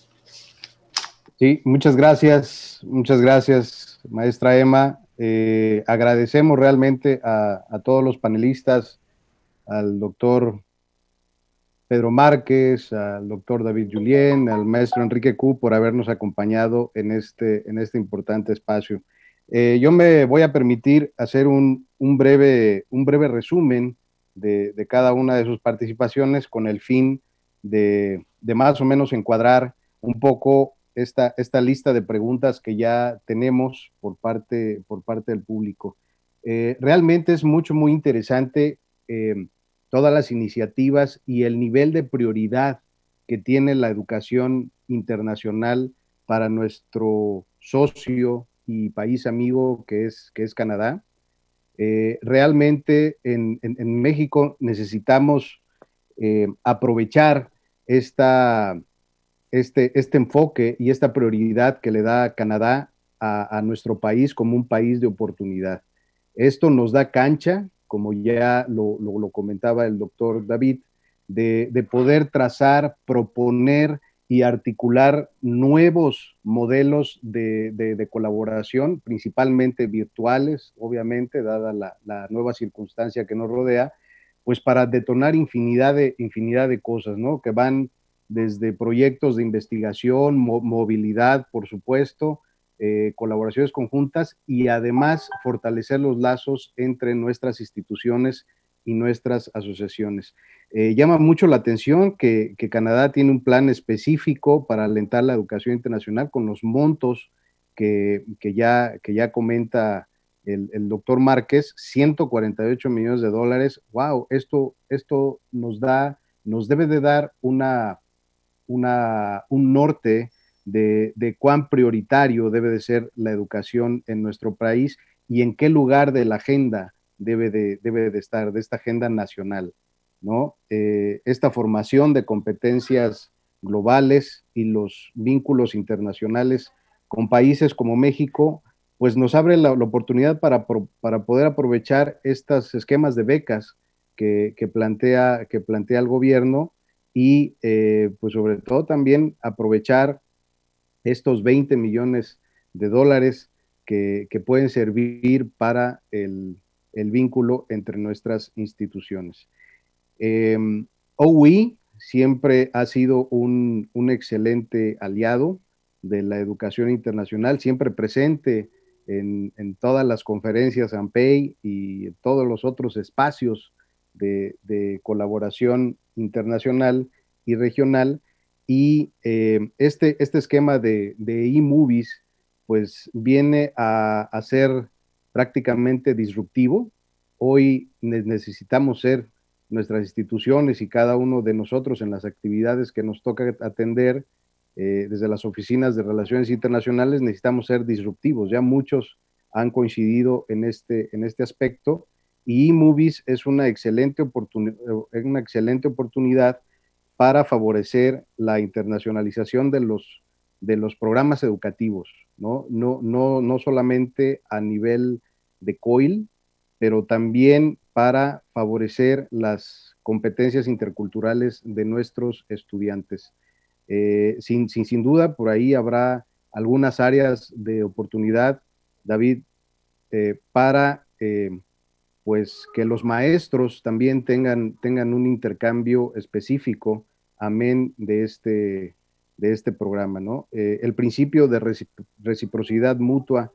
Sí, muchas gracias, maestra Emma. Agradecemos realmente a todos los panelistas, al doctor Pedro Márquez, al doctor David Julien, al maestro Enrique Koo por habernos acompañado en este importante espacio. Yo me voy a permitir hacer un breve resumen de cada una de sus participaciones con el fin de más o menos encuadrar un poco esta lista de preguntas que ya tenemos por parte del público. Realmente es muy interesante todas las iniciativas y el nivel de prioridad que tiene la educación internacional para nuestro socio y país amigo que es Canadá. Realmente en México necesitamos aprovechar este enfoque y esta prioridad que le da Canadá a nuestro país como un país de oportunidad. Esto nos da cancha, como ya lo comentaba el doctor David, de poder trazar, proponer y articular nuevos modelos de colaboración, principalmente virtuales, obviamente, dada la nueva circunstancia que nos rodea, pues para detonar infinidad de cosas, ¿no? Que van desde proyectos de investigación, movilidad, por supuesto, colaboraciones conjuntas y además fortalecer los lazos entre nuestras instituciones y nuestras asociaciones. Llama mucho la atención que Canadá tiene un plan específico para alentar la educación internacional con los montos que ya comenta el doctor Márquez, 148 millones de dólares. ¡Wow! Esto nos debe de dar un norte de cuán prioritario debe de ser la educación en nuestro país y en qué lugar de la agenda debe de estar, de esta agenda nacional, ¿no? Esta formación de competencias globales y los vínculos internacionales con países como México, pues nos abre la oportunidad para poder aprovechar estos esquemas de becas que plantea el gobierno y pues sobre todo también aprovechar estos 20 millones de dólares que pueden servir para el vínculo entre nuestras instituciones. OUI siempre ha sido un excelente aliado de la educación internacional, siempre presente en todas las conferencias AMPEI y en todos los otros espacios de colaboración internacional y regional. Y este esquema de e-movies pues viene a ser prácticamente disruptivo. Hoy necesitamos ser nuestras instituciones y cada uno de nosotros en las actividades que nos toca atender desde las oficinas de relaciones internacionales, necesitamos ser disruptivos. Ya muchos han coincidido en este aspecto y e-movies es una excelente oportunidad para favorecer la internacionalización de los programas educativos, ¿no? No solamente a nivel de COIL, pero también para favorecer las competencias interculturales de nuestros estudiantes. Sin duda, por ahí habrá algunas áreas de oportunidad, David, para pues que los maestros también tengan un intercambio específico, amén de este programa, ¿no? El principio de reciprocidad mutua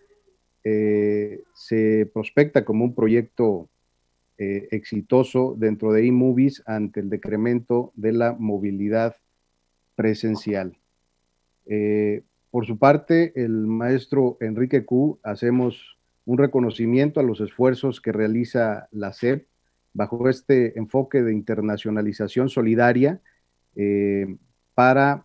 se prospecta como un proyecto exitoso dentro de e-movies ante el decremento de la movilidad presencial. Por su parte, el maestro Enrique Koo, hacemos un reconocimiento a los esfuerzos que realiza la SEP bajo este enfoque de internacionalización solidaria para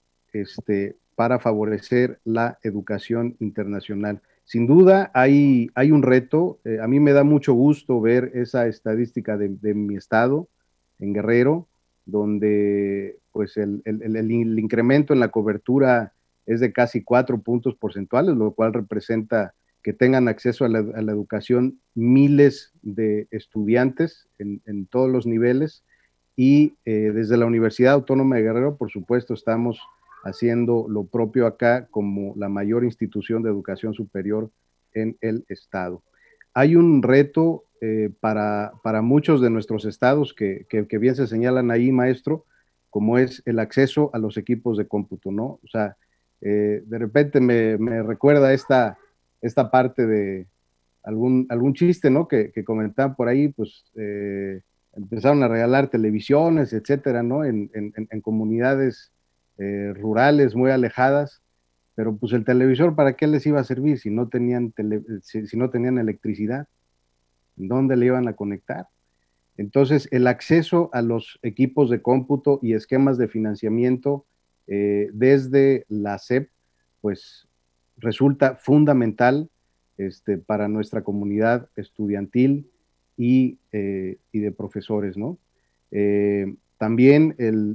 favorecer la educación internacional. Sin duda hay un reto. A mí me da mucho gusto ver esa estadística de mi estado, en Guerrero, donde pues el incremento en la cobertura es de casi 4 puntos porcentuales, lo cual representa que tengan acceso a la educación miles de estudiantes en todos los niveles, y desde la Universidad Autónoma de Guerrero, por supuesto, estamos haciendo lo propio acá como la mayor institución de educación superior en el estado. Hay un reto para muchos de nuestros estados que bien se señalan ahí, maestro, como es el acceso a los equipos de cómputo, ¿no? O sea, de repente me recuerda esta parte de algún chiste, ¿no? Que comentaban por ahí, pues empezaron a regalar televisiones, etcétera, ¿no? En comunidades rurales muy alejadas, pero pues el televisor, ¿para qué les iba a servir si no tenían, si no tenían electricidad? ¿En dónde le iban a conectar? Entonces, el acceso a los equipos de cómputo y esquemas de financiamiento desde la SEP, pues resulta fundamental para nuestra comunidad estudiantil y de profesores, ¿no? También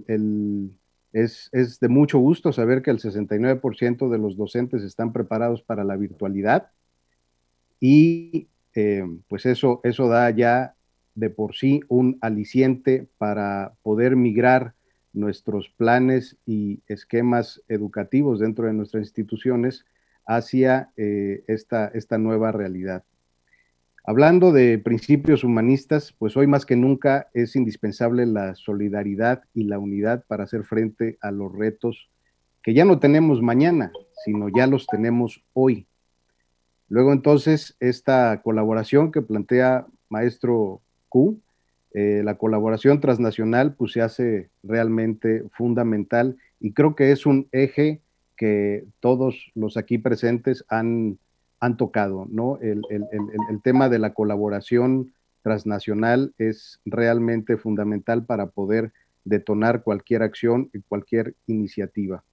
es de mucho gusto saber que el 69% de los docentes están preparados para la virtualidad, y pues eso da ya de por sí un aliciente para poder migrar nuestros planes y esquemas educativos dentro de nuestras instituciones hacia esta nueva realidad. Hablando de principios humanistas, pues hoy más que nunca es indispensable la solidaridad y la unidad para hacer frente a los retos que ya no tenemos mañana, sino ya los tenemos hoy. Luego entonces, esta colaboración que plantea maestro Q, la colaboración transnacional, pues se hace realmente fundamental, y creo que es un eje que todos los aquí presentes han tocado, ¿no? El tema de la colaboración transnacional es realmente fundamental para poder detonar cualquier acción y cualquier iniciativa.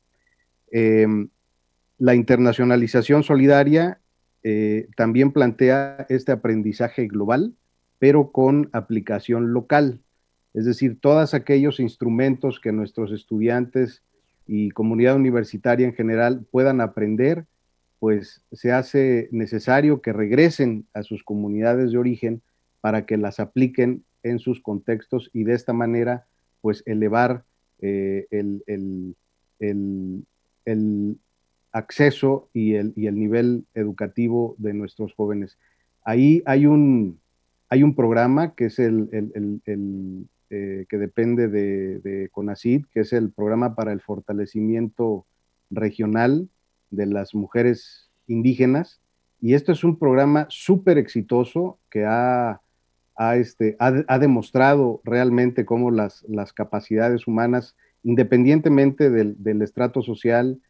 La internacionalización solidaria también plantea este aprendizaje global, pero con aplicación local. Es decir, todos aquellos instrumentos que nuestros estudiantes y comunidad universitaria en general puedan aprender, pues se hace necesario que regresen a sus comunidades de origen para que las apliquen en sus contextos, y de esta manera, pues elevar el acceso y el nivel educativo de nuestros jóvenes. Ahí hay un programa que es que depende de CONACYT, que es el Programa para el Fortalecimiento Regional de las Mujeres Indígenas, y esto es un programa súper exitoso que ha demostrado realmente cómo las capacidades humanas, independientemente del estrato social,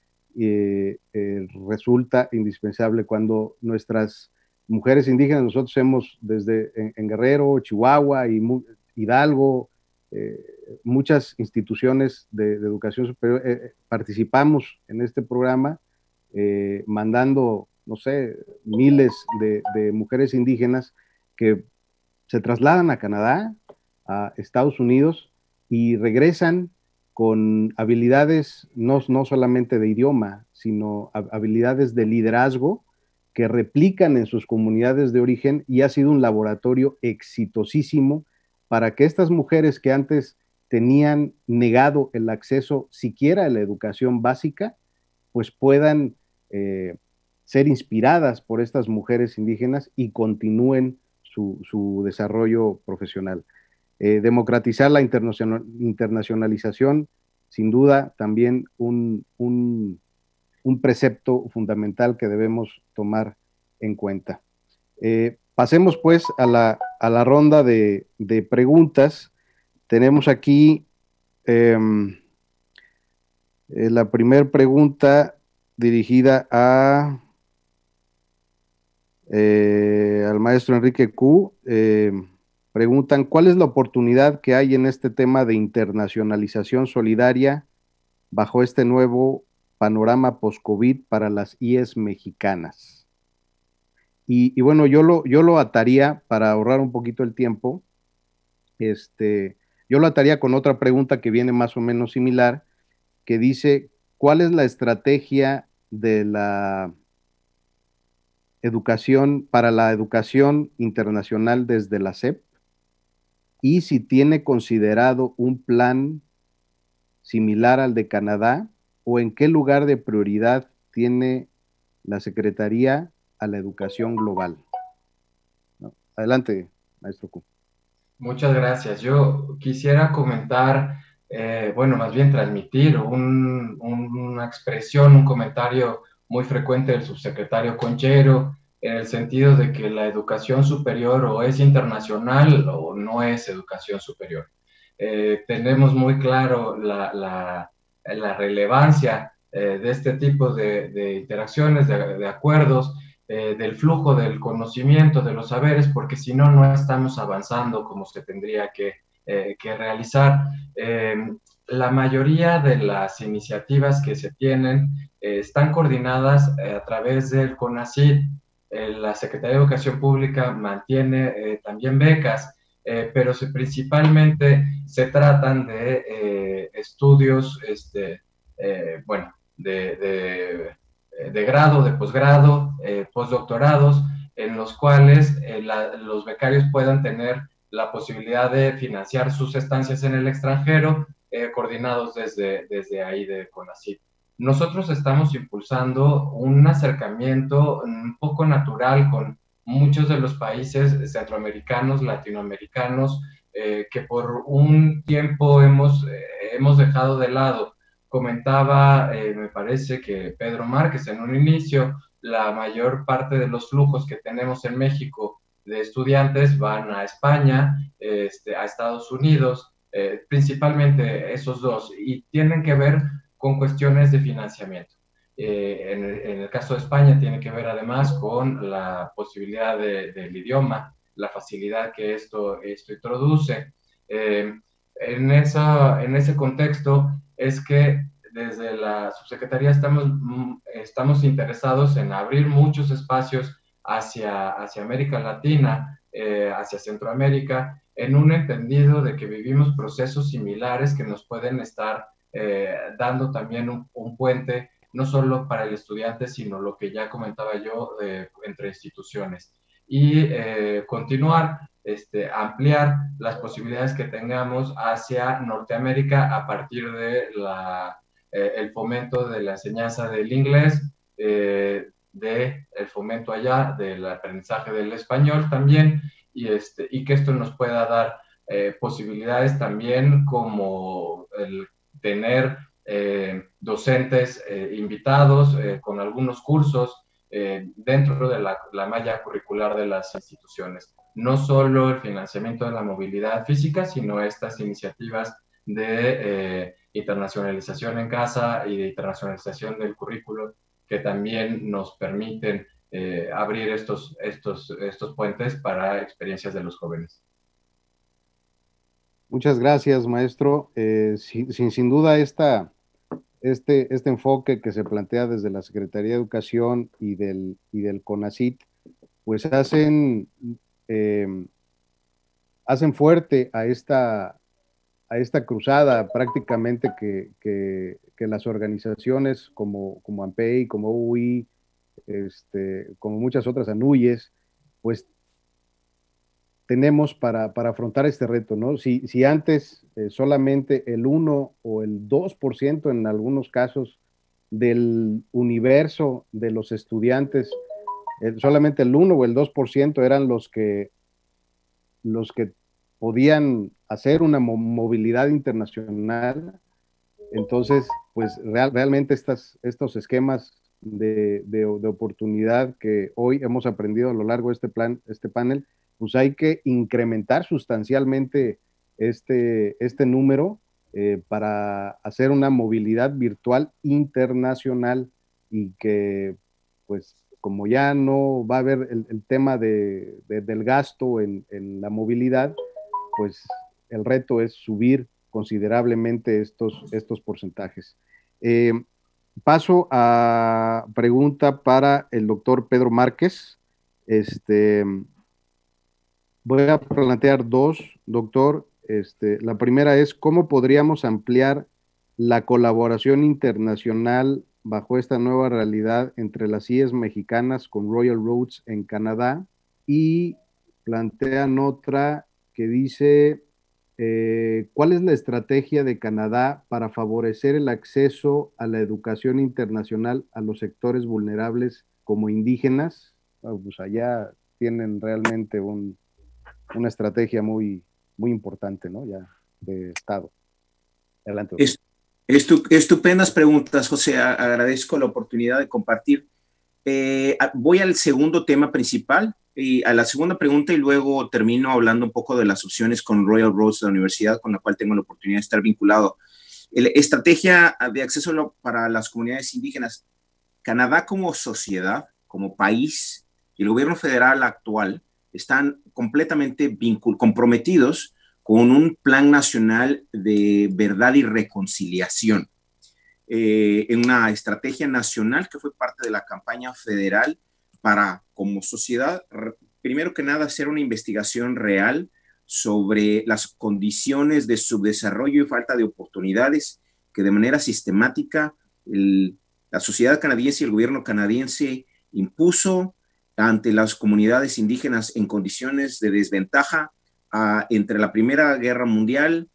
resulta indispensable. Cuando nuestras mujeres indígenas, nosotros hemos desde en Guerrero, Chihuahua y Hidalgo, muchas instituciones de educación superior, participamos en este programa, mandando, no sé, miles de mujeres indígenas que se trasladan a Canadá, a Estados Unidos, y regresan con habilidades no solamente de idioma, sino habilidades de liderazgo que replican en sus comunidades de origen, y ha sido un laboratorio exitosísimo para que estas mujeres que antes tenían negado el acceso siquiera a la educación básica, pues puedan ser inspiradas por estas mujeres indígenas y continúen su desarrollo profesional. Democratizar la internacionalización, sin duda, también un precepto fundamental que debemos tomar en cuenta. Pasemos pues a la ronda de preguntas. Tenemos aquí la primera pregunta dirigida al maestro Enrique Q. Preguntan, ¿cuál es la oportunidad que hay en este tema de internacionalización solidaria bajo este nuevo panorama post-COVID para las IES mexicanas? Y bueno, yo lo ataría, para ahorrar un poquito el tiempo, yo lo ataría con otra pregunta que viene más o menos similar, que dice, ¿cuál es la estrategia de la para la educación internacional desde la SEP, y si tiene considerado un plan similar al de Canadá, o en qué lugar de prioridad tiene la Secretaría a la educación global. ¿No? Adelante, maestro Q. Muchas gracias. Yo quisiera comentar, bueno, más bien transmitir una expresión, un comentario muy frecuente del subsecretario Conchero, en el sentido de que la educación superior o es internacional o no es educación superior. Tenemos muy claro la relevancia de este tipo de interacciones, de acuerdos, del flujo del conocimiento, de los saberes, porque si no, no estamos avanzando como se tendría que realizar. La mayoría de las iniciativas que se tienen están coordinadas a través del CONACYT. La Secretaría de Educación Pública mantiene también becas, pero principalmente se tratan de estudios, bueno, de grado, de posgrado, postdoctorados, en los cuales los becarios puedan tener la posibilidad de financiar sus estancias en el extranjero, coordinados desde ahí de CONACYT. Nosotros estamos impulsando un acercamiento un poco natural con muchos de los países centroamericanos, latinoamericanos, que por un tiempo hemos dejado de lado. Comentaba, me parece que Pedro Márquez en un inicio, la mayor parte de los flujos que tenemos en México de estudiantes van a España, a Estados Unidos, principalmente esos dos, y tienen que ver con cuestiones de financiamiento. En el caso de España tiene que ver además con la posibilidad del idioma, la facilidad que esto introduce. En ese contexto es que desde la subsecretaría estamos interesados en abrir muchos espacios hacia América Latina, hacia Centroamérica, en un entendido de que vivimos procesos similares que nos pueden estar dando también un puente, no solo para el estudiante, sino lo que ya comentaba yo, entre instituciones. Y continuar, ampliar las posibilidades que tengamos hacia Norteamérica a partir de el fomento de la enseñanza del inglés, del fomento allá del aprendizaje del español también, y que esto nos pueda dar posibilidades también como el tener docentes invitados con algunos cursos dentro de la malla curricular de las instituciones. No solo el financiamiento de la movilidad física, sino estas iniciativas de internacionalización en casa y de internacionalización del currículo que también nos permiten abrir estos puentes para experiencias de los jóvenes. Muchas gracias, maestro. Sin duda, este enfoque que se plantea desde la Secretaría de Educación y del CONACYT, pues hacen fuerte a esta cruzada prácticamente que las organizaciones como AMPEI, como UI, como muchas otras ANUYES, pues tenemos para afrontar este reto, ¿no? Si antes solamente el 1 o el 2% en algunos casos del universo de los estudiantes, solamente el 1 o el 2% eran los que podían hacer una movilidad internacional, entonces, pues realmente estos esquemas de oportunidad que hoy hemos aprendido a lo largo de este panel, pues hay que incrementar sustancialmente este número para hacer una movilidad virtual internacional, y que, pues, como ya no va a haber el tema del gasto en la movilidad, pues el reto es subir considerablemente estos porcentajes. Paso a pregunta para el doctor Pedro Márquez. Voy a plantear dos, doctor. La primera es, ¿cómo podríamos ampliar la colaboración internacional bajo esta nueva realidad entre las IES mexicanas con Royal Roads en Canadá, y plantean otra que dice, ¿cuál es la estrategia de Canadá para favorecer el acceso a la educación internacional a los sectores vulnerables como indígenas? Pues allá tienen realmente una estrategia muy, muy importante, ¿no? Ya de Estado. Adelante. Estupendas preguntas, José. Agradezco la oportunidad de compartir. Voy al segundo tema principal, y a la segunda pregunta, y luego termino hablando un poco de las opciones con Royal Roads, la universidad con la cual tengo la oportunidad de estar vinculado. Estrategia de acceso para las comunidades indígenas. Canadá como sociedad, como país, y el gobierno federal actual están completamente comprometidos con un plan nacional de verdad y reconciliación. En una estrategia nacional que fue parte de la campaña federal para, como sociedad, primero que nada, hacer una investigación real sobre las condiciones de subdesarrollo y falta de oportunidades que de manera sistemática la sociedad canadiense y el gobierno canadiense impuso ante las comunidades indígenas en condiciones de desventaja entre la Primera Guerra Mundial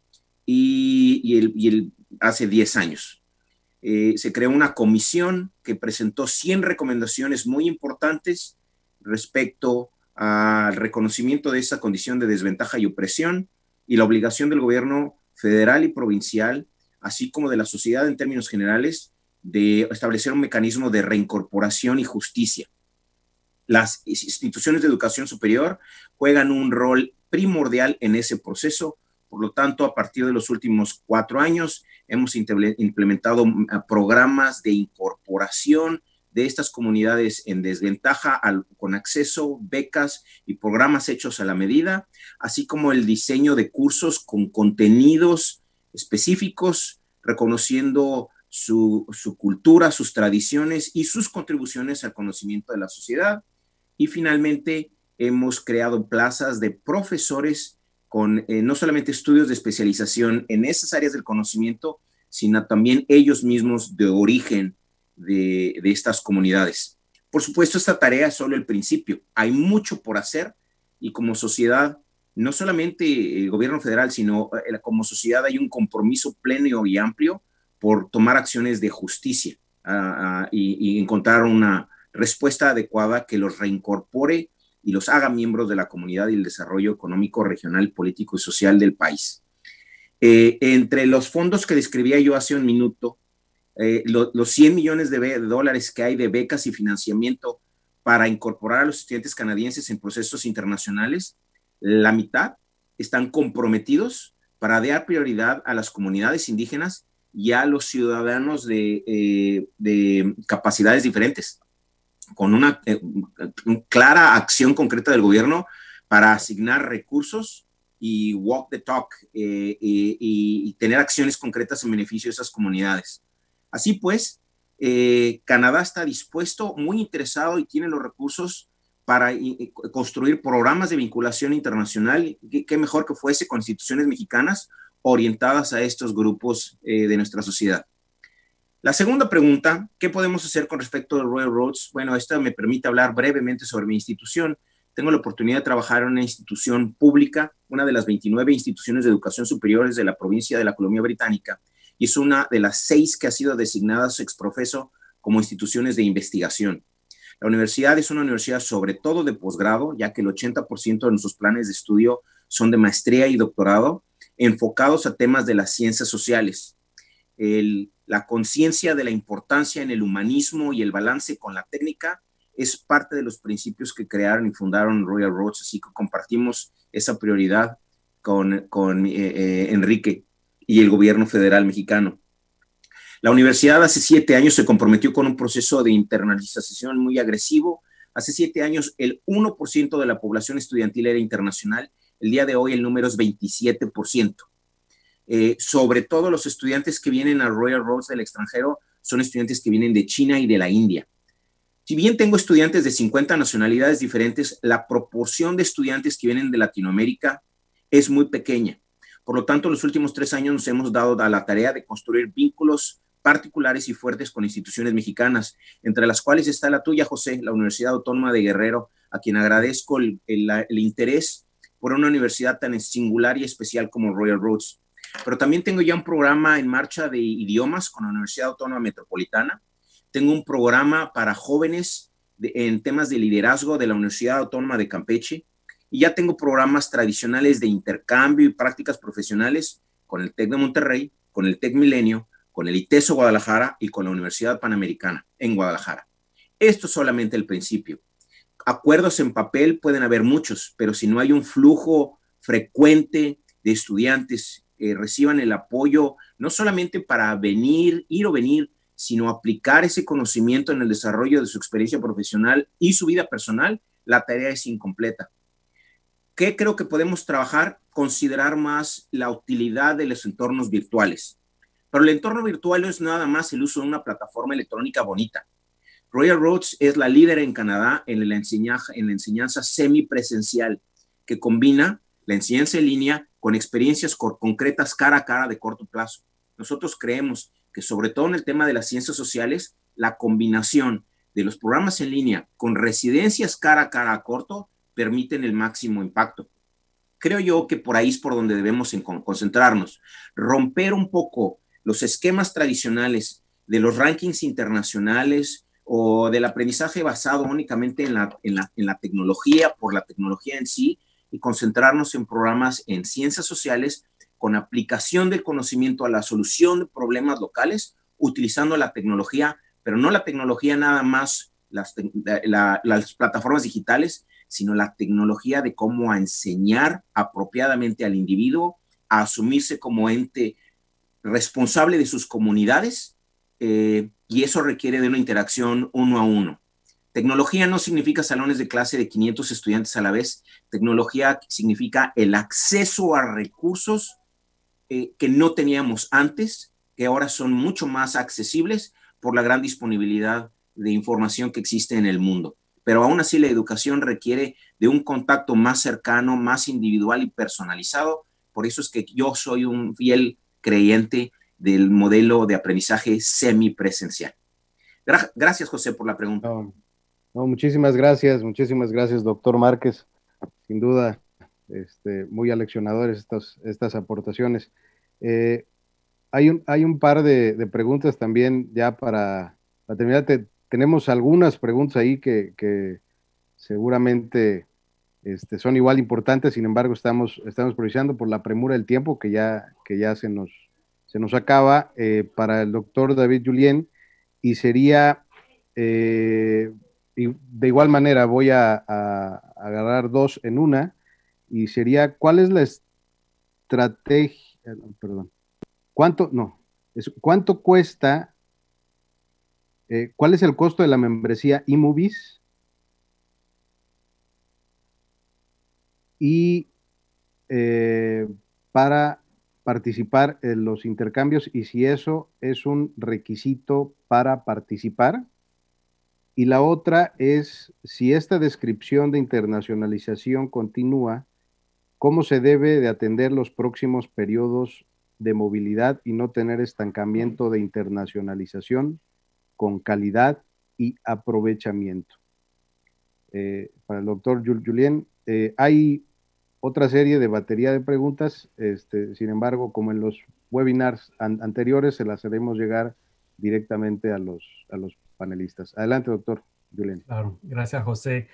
y hace 10 años. Se creó una comisión que presentó 100 recomendaciones muy importantes respecto al reconocimiento de esa condición de desventaja y opresión y la obligación del gobierno federal y provincial, así como de la sociedad en términos generales, de establecer un mecanismo de reincorporación y justicia. Las instituciones de educación superior juegan un rol primordial en ese proceso. Por lo tanto, a partir de los últimos 4 años, hemos implementado programas de incorporación de estas comunidades en desventaja con acceso, becas y programas hechos a la medida, así como el diseño de cursos con contenidos específicos, reconociendo su cultura, sus tradiciones y sus contribuciones al conocimiento de la sociedad. Y finalmente, hemos creado plazas de profesores con no solamente estudios de especialización en esas áreas del conocimiento, sino también ellos mismos de origen de estas comunidades. Por supuesto, esta tarea es solo el principio. Hay mucho por hacer y como sociedad, no solamente el gobierno federal, sino como sociedad hay un compromiso pleno y amplio por tomar acciones de justicia y encontrar una respuesta adecuada que los reincorpore y los haga miembros de la comunidad y el desarrollo económico, regional, político y social del país. Entre los fondos que describía yo hace un minuto, los 100 millones de dólares que hay de becas y financiamiento para incorporar a los estudiantes canadienses en procesos internacionales, la mitad están comprometidos para dar prioridad a las comunidades indígenas y a los ciudadanos de capacidades diferentes, con una clara acción concreta del gobierno para asignar recursos y walk the talk y tener acciones concretas en beneficio de esas comunidades. Así pues, Canadá está dispuesto, muy interesado y tiene los recursos para construir programas de vinculación internacional. Qué mejor que fuese con instituciones mexicanas orientadas a estos grupos de nuestra sociedad. La segunda pregunta, ¿qué podemos hacer con respecto a Royal Roads? Bueno, esta me permite hablar brevemente sobre mi institución. Tengo la oportunidad de trabajar en una institución pública, una de las 29 instituciones de educación superiores de la provincia de la Columbia Británica, y es una de las 6 que ha sido designadas ex profeso como instituciones de investigación. La universidad es una universidad sobre todo de posgrado, ya que el 80% de nuestros planes de estudio son de maestría y doctorado, enfocados a temas de las ciencias sociales. La conciencia de la importancia en el humanismo y el balance con la técnica es parte de los principios que crearon y fundaron Royal Roads, así que compartimos esa prioridad con Enrique y el gobierno federal mexicano. La universidad hace 7 años se comprometió con un proceso de internacionalización muy agresivo. Hace 7 años el 1% de la población estudiantil era internacional. El día de hoy el número es 27%. Sobre todo los estudiantes que vienen a Royal Roads del extranjero son estudiantes que vienen de China y de la India. Si bien tengo estudiantes de 50 nacionalidades diferentes, la proporción de estudiantes que vienen de Latinoamérica es muy pequeña. Por lo tanto, los últimos 3 años nos hemos dado a la tarea de construir vínculos particulares y fuertes con instituciones mexicanas, entre las cuales está la tuya, José, la Universidad Autónoma de Guerrero, a quien agradezco el interés por una universidad tan singular y especial como Royal Roads. Pero también tengo ya un programa en marcha de idiomas con la Universidad Autónoma Metropolitana. Tengo un programa para jóvenes en temas de liderazgo de la Universidad Autónoma de Campeche. Y ya tengo programas tradicionales de intercambio y prácticas profesionales con el TEC de Monterrey, con el TEC Milenio, con el ITESO Guadalajara y con la Universidad Panamericana en Guadalajara. Esto es solamente el principio. Acuerdos en papel pueden haber muchos, pero si no hay un flujo frecuente de estudiantes que reciban el apoyo, no solamente para ir o venir, sino aplicar ese conocimiento en el desarrollo de su experiencia profesional y su vida personal, la tarea es incompleta. ¿Qué creo que podemos trabajar? Considerar más la utilidad de los entornos virtuales. Pero el entorno virtual no es nada más el uso de una plataforma electrónica bonita. Royal Roads es la líder en Canadá en la enseñanza semipresencial, que combina la enseñanza en línea con experiencias concretas cara a cara de corto plazo. Nosotros creemos que, sobre todo en el tema de las ciencias sociales, la combinación de los programas en línea con residencias cara a cara a corto permiten el máximo impacto. Creo yo que por ahí es por donde debemos concentrarnos, romper un poco los esquemas tradicionales de los rankings internacionales o del aprendizaje basado únicamente en la tecnología, por la tecnología en sí, y concentrarnos en programas en ciencias sociales con aplicación del conocimiento a la solución de problemas locales, utilizando la tecnología, pero no la tecnología nada más, las plataformas digitales, sino la tecnología de cómo enseñar apropiadamente al individuo a asumirse como ente responsable de sus comunidades, y eso requiere de una interacción uno a uno. Tecnología no significa salones de clase de 500 estudiantes a la vez. Tecnología significa el acceso a recursos que no teníamos antes, que ahora son mucho más accesibles por la gran disponibilidad de información que existe en el mundo. Pero aún así la educación requiere de un contacto más cercano, más individual y personalizado. Por eso es que yo soy un fiel creyente del modelo de aprendizaje semipresencial. Gracias, José, por la pregunta. Muchísimas gracias, doctor Márquez. Sin duda, muy aleccionadores estas aportaciones. Hay un par de preguntas también ya para terminar. Tenemos algunas preguntas ahí que seguramente son igual importantes, sin embargo estamos priorizando por la premura del tiempo que ya se nos acaba, para el doctor David Julien, y sería, y de igual manera voy a agarrar dos en una, y sería, ¿cuál es la estrategia? Perdón. ¿Cuánto cuesta? ¿Cuál es el costo de la membresía eMovies? Y para participar en los intercambios, y si eso es un requisito para participar. Y la otra es, si esta descripción de internacionalización continúa, ¿cómo se debe de atender los próximos periodos de movilidad y no tener estancamiento de internacionalización con calidad y aprovechamiento? Para el doctor Julien, hay otra serie de batería de preguntas, sin embargo, como en los webinars anteriores, se las haremos llegar directamente a los panelistas. Adelante, doctor Julien. Claro, gracias, José.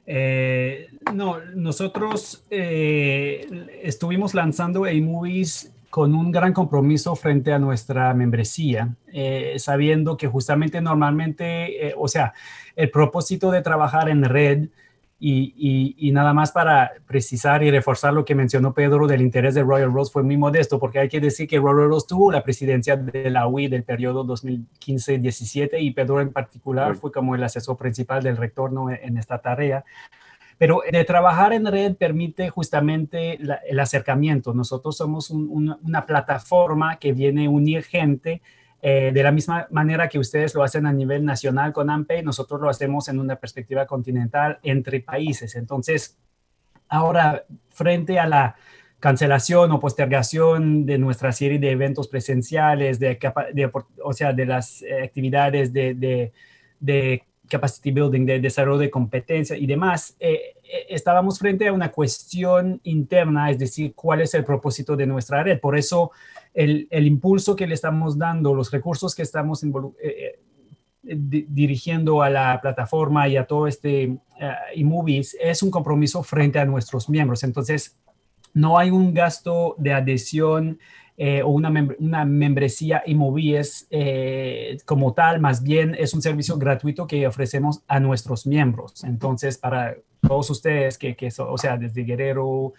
Nosotros estuvimos lanzando eMovies con un gran compromiso frente a nuestra membresía, sabiendo que justamente normalmente, el propósito de trabajar en red, y nada más para precisar y reforzar lo que mencionó Pedro del interés de Royal Roads, fue muy modesto, porque hay que decir que Royal Roads tuvo la presidencia de la UI del periodo 2015-17, y Pedro en particular fue como el asesor principal del rector, ¿no?, en esta tarea. Pero de trabajar en red permite justamente el acercamiento. Nosotros somos una plataforma que viene a unir gente, de la misma manera que ustedes lo hacen a nivel nacional con AMPE, nosotros lo hacemos en una perspectiva continental entre países. Entonces, ahora, frente a la cancelación o postergación de nuestra serie de eventos presenciales, o sea, de las actividades de capacity building, de desarrollo de competencia y demás, estábamos frente a una cuestión interna, es decir, cuál es el propósito de nuestra red. Por eso el impulso que le estamos dando, los recursos que estamos dirigiendo a la plataforma y a todo este eMovies es un compromiso frente a nuestros miembros. Entonces, no hay un gasto de adhesión o una membresía eMovies como tal, más bien es un servicio gratuito que ofrecemos a nuestros miembros. Entonces, para todos ustedes o sea, desde Guerrero,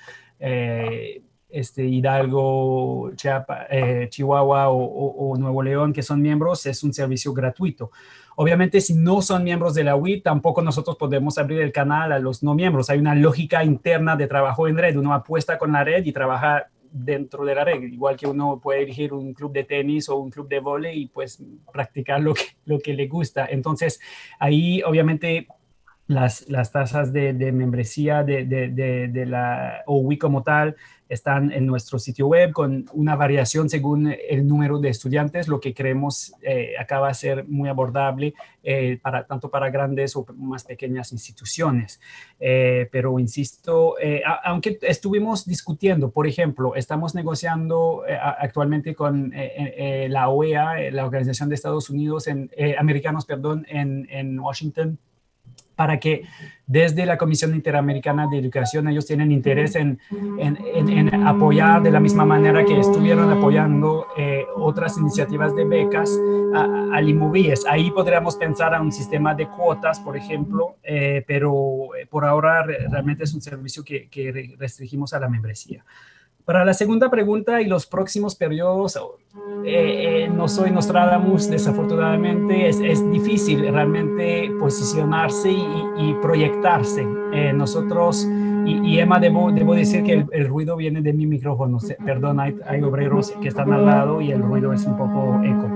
Hidalgo, Chihuahua o Nuevo León, que son miembros, es un servicio gratuito. Obviamente, si no son miembros de la UIT, tampoco nosotros podemos abrir el canal a los no miembros. Hay una lógica interna de trabajo en red. Uno apuesta con la red y trabaja dentro de la red, igual que uno puede elegir un club de tenis o un club de vóley y pues practicar lo que le gusta. Entonces, ahí obviamente las tasas de membresía de la OWI como tal están en nuestro sitio web con una variación según el número de estudiantes, lo que creemos acaba de ser muy abordable tanto para grandes o más pequeñas instituciones. Pero insisto, aunque estuvimos discutiendo, por ejemplo, estamos negociando actualmente con la OEA, la Organización de Estados Unidos, Americanos, perdón, en Washington, para que desde la Comisión Interamericana de Educación ellos tienen interés en apoyar de la misma manera que estuvieron apoyando otras iniciativas de becas al eMovies. Ahí podríamos pensar a un sistema de cuotas, por ejemplo, pero por ahora realmente es un servicio que restringimos a la membresía. Para la segunda pregunta y los próximos periodos, no soy Nostradamus, desafortunadamente, es difícil realmente posicionarse y proyectarse. Nosotros, y Emma, debo decir que el ruido viene de mi micrófono. Perdón, hay obreros que están al lado y el ruido es un poco eco.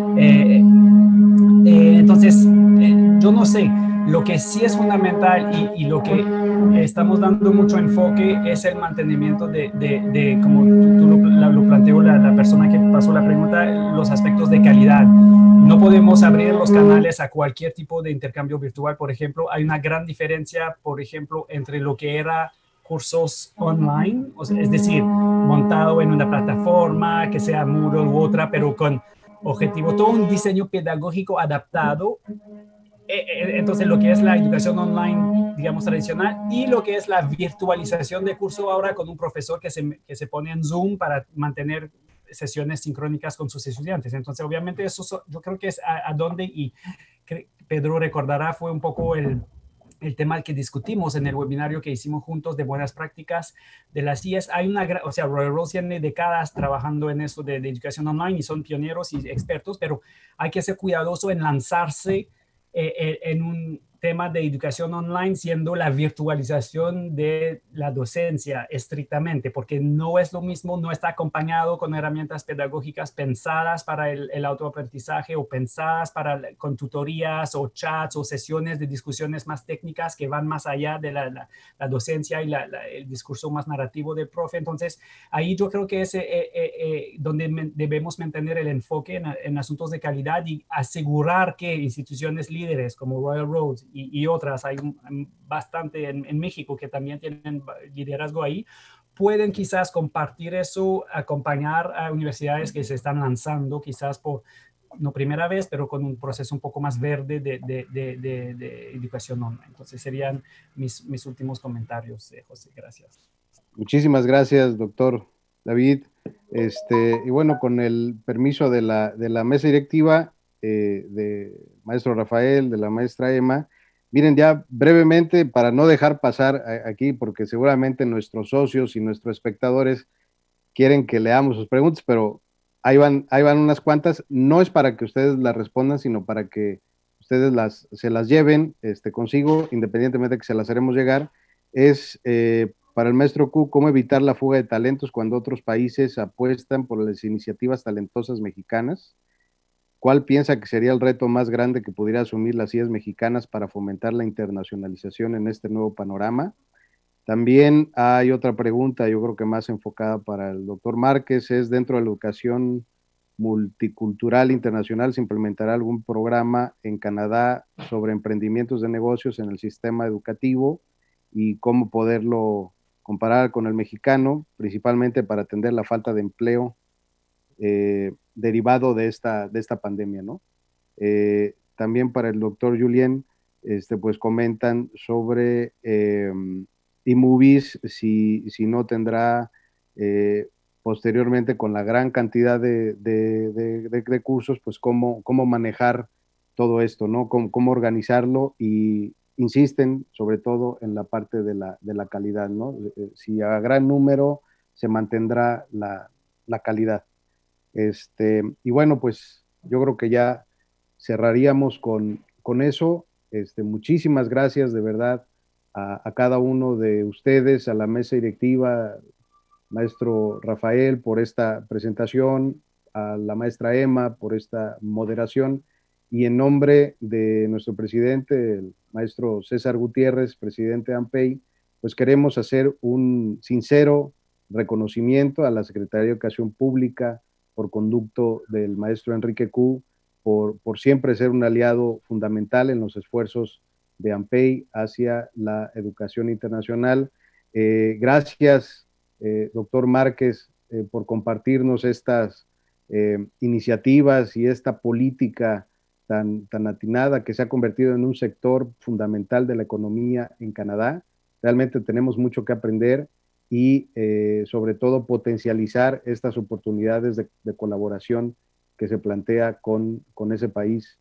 Entonces, yo no sé. Lo que sí es fundamental y lo que estamos dando mucho enfoque es el mantenimiento como tú lo planteó la persona que pasó la pregunta, los aspectos de calidad. No podemos abrir los canales a cualquier tipo de intercambio virtual. Por ejemplo, hay una gran diferencia, por ejemplo, entre lo que era cursos online, o sea, es decir, montado en una plataforma, que sea Moodle u otra, pero con objetivo, todo un diseño pedagógico adaptado. Entonces, lo que es la educación online, digamos, tradicional, y lo que es la virtualización de curso ahora con un profesor que se pone en Zoom para mantener sesiones sincrónicas con sus estudiantes. Entonces, obviamente, eso yo creo que es a donde, y Pedro recordará, fue un poco el tema que discutimos en el webinario que hicimos juntos de buenas prácticas de las IES. O sea, Royal Road tiene décadas trabajando en eso de educación online y son pioneros y expertos, pero hay que ser cuidadoso en lanzarse en un tema de educación online siendo la virtualización de la docencia estrictamente, porque no es lo mismo, no está acompañado con herramientas pedagógicas pensadas para el autoaprendizaje o pensadas con tutorías o chats o sesiones de discusiones más técnicas que van más allá de la docencia y el discurso más narrativo del profe. Entonces, ahí yo creo que es donde debemos mantener el enfoque en asuntos de calidad y asegurar que instituciones líderes como Royal Roads y otras, hay bastante en México que también tienen liderazgo ahí, pueden quizás compartir eso, acompañar a universidades que se están lanzando quizás por, no primera vez, pero con un proceso un poco más verde de educación online. Entonces serían mis últimos comentarios, José. Gracias. Muchísimas gracias, doctor David. Y bueno, con el permiso de la mesa directiva, de maestro Rafael, de la maestra Emma, miren, ya brevemente, para no dejar pasar aquí, porque seguramente nuestros socios y nuestros espectadores quieren que leamos sus preguntas, pero ahí van unas cuantas. No es para que ustedes las respondan, sino para que ustedes se las lleven consigo, independientemente de que se las haremos llegar. Es para el maestro Q, ¿cómo evitar la fuga de talentos cuando otros países apuestan por las iniciativas talentosas mexicanas? ¿Cuál piensa que sería el reto más grande que pudiera asumir las IES mexicanas para fomentar la internacionalización en este nuevo panorama? También hay otra pregunta, yo creo que más enfocada para el doctor Márquez, es dentro de la educación multicultural internacional, ¿se implementará algún programa en Canadá sobre emprendimientos de negocios en el sistema educativo y cómo poderlo comparar con el mexicano, principalmente para atender la falta de empleo derivado de esta pandemia, ¿no? También para el doctor Julien, pues comentan sobre eMovies, si no tendrá posteriormente con la gran cantidad de cursos, pues cómo manejar todo esto, ¿no? Cómo organizarlo, y insisten sobre todo en la parte de la calidad, ¿no? Si a gran número se mantendrá la calidad. Y bueno, pues yo creo que ya cerraríamos con eso. Muchísimas gracias de verdad a cada uno de ustedes, a la mesa directiva, maestro Rafael, por esta presentación, a la maestra Emma por esta moderación, y en nombre de nuestro presidente, el maestro César Gutiérrez, presidente de AMPEI, pues queremos hacer un sincero reconocimiento a la Secretaría de Educación Pública por conducto del maestro Enrique Koo, por siempre ser un aliado fundamental en los esfuerzos de AMPEI hacia la educación internacional. Gracias, doctor Márquez, por compartirnos estas iniciativas y esta política tan atinada que se ha convertido en un sector fundamental de la economía en Canadá. Realmente tenemos mucho que aprender y sobre todo potencializar estas oportunidades de colaboración que se plantea con ese país,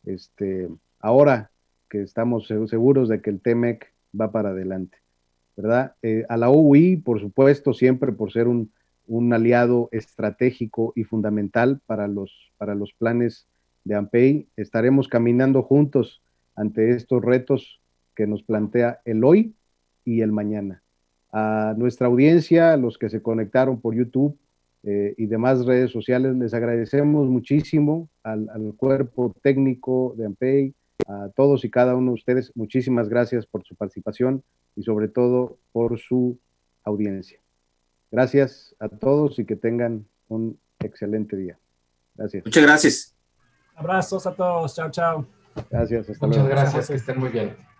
ahora que estamos seguros de que el TMEC va para adelante, ¿verdad? A la OUI, por supuesto, siempre por ser un aliado estratégico y fundamental para los planes de AMPEI, estaremos caminando juntos ante estos retos que nos plantea el hoy y el mañana. A nuestra audiencia, a los que se conectaron por YouTube y demás redes sociales, les agradecemos muchísimo al cuerpo técnico de AMPEI, a todos y cada uno de ustedes. Muchísimas gracias por su participación y sobre todo por su audiencia. Gracias a todos y que tengan un excelente día. Gracias. Muchas gracias. Abrazos a todos. Chao, chao. Gracias. Hasta Muchas luego. gracias. Que estén muy bien.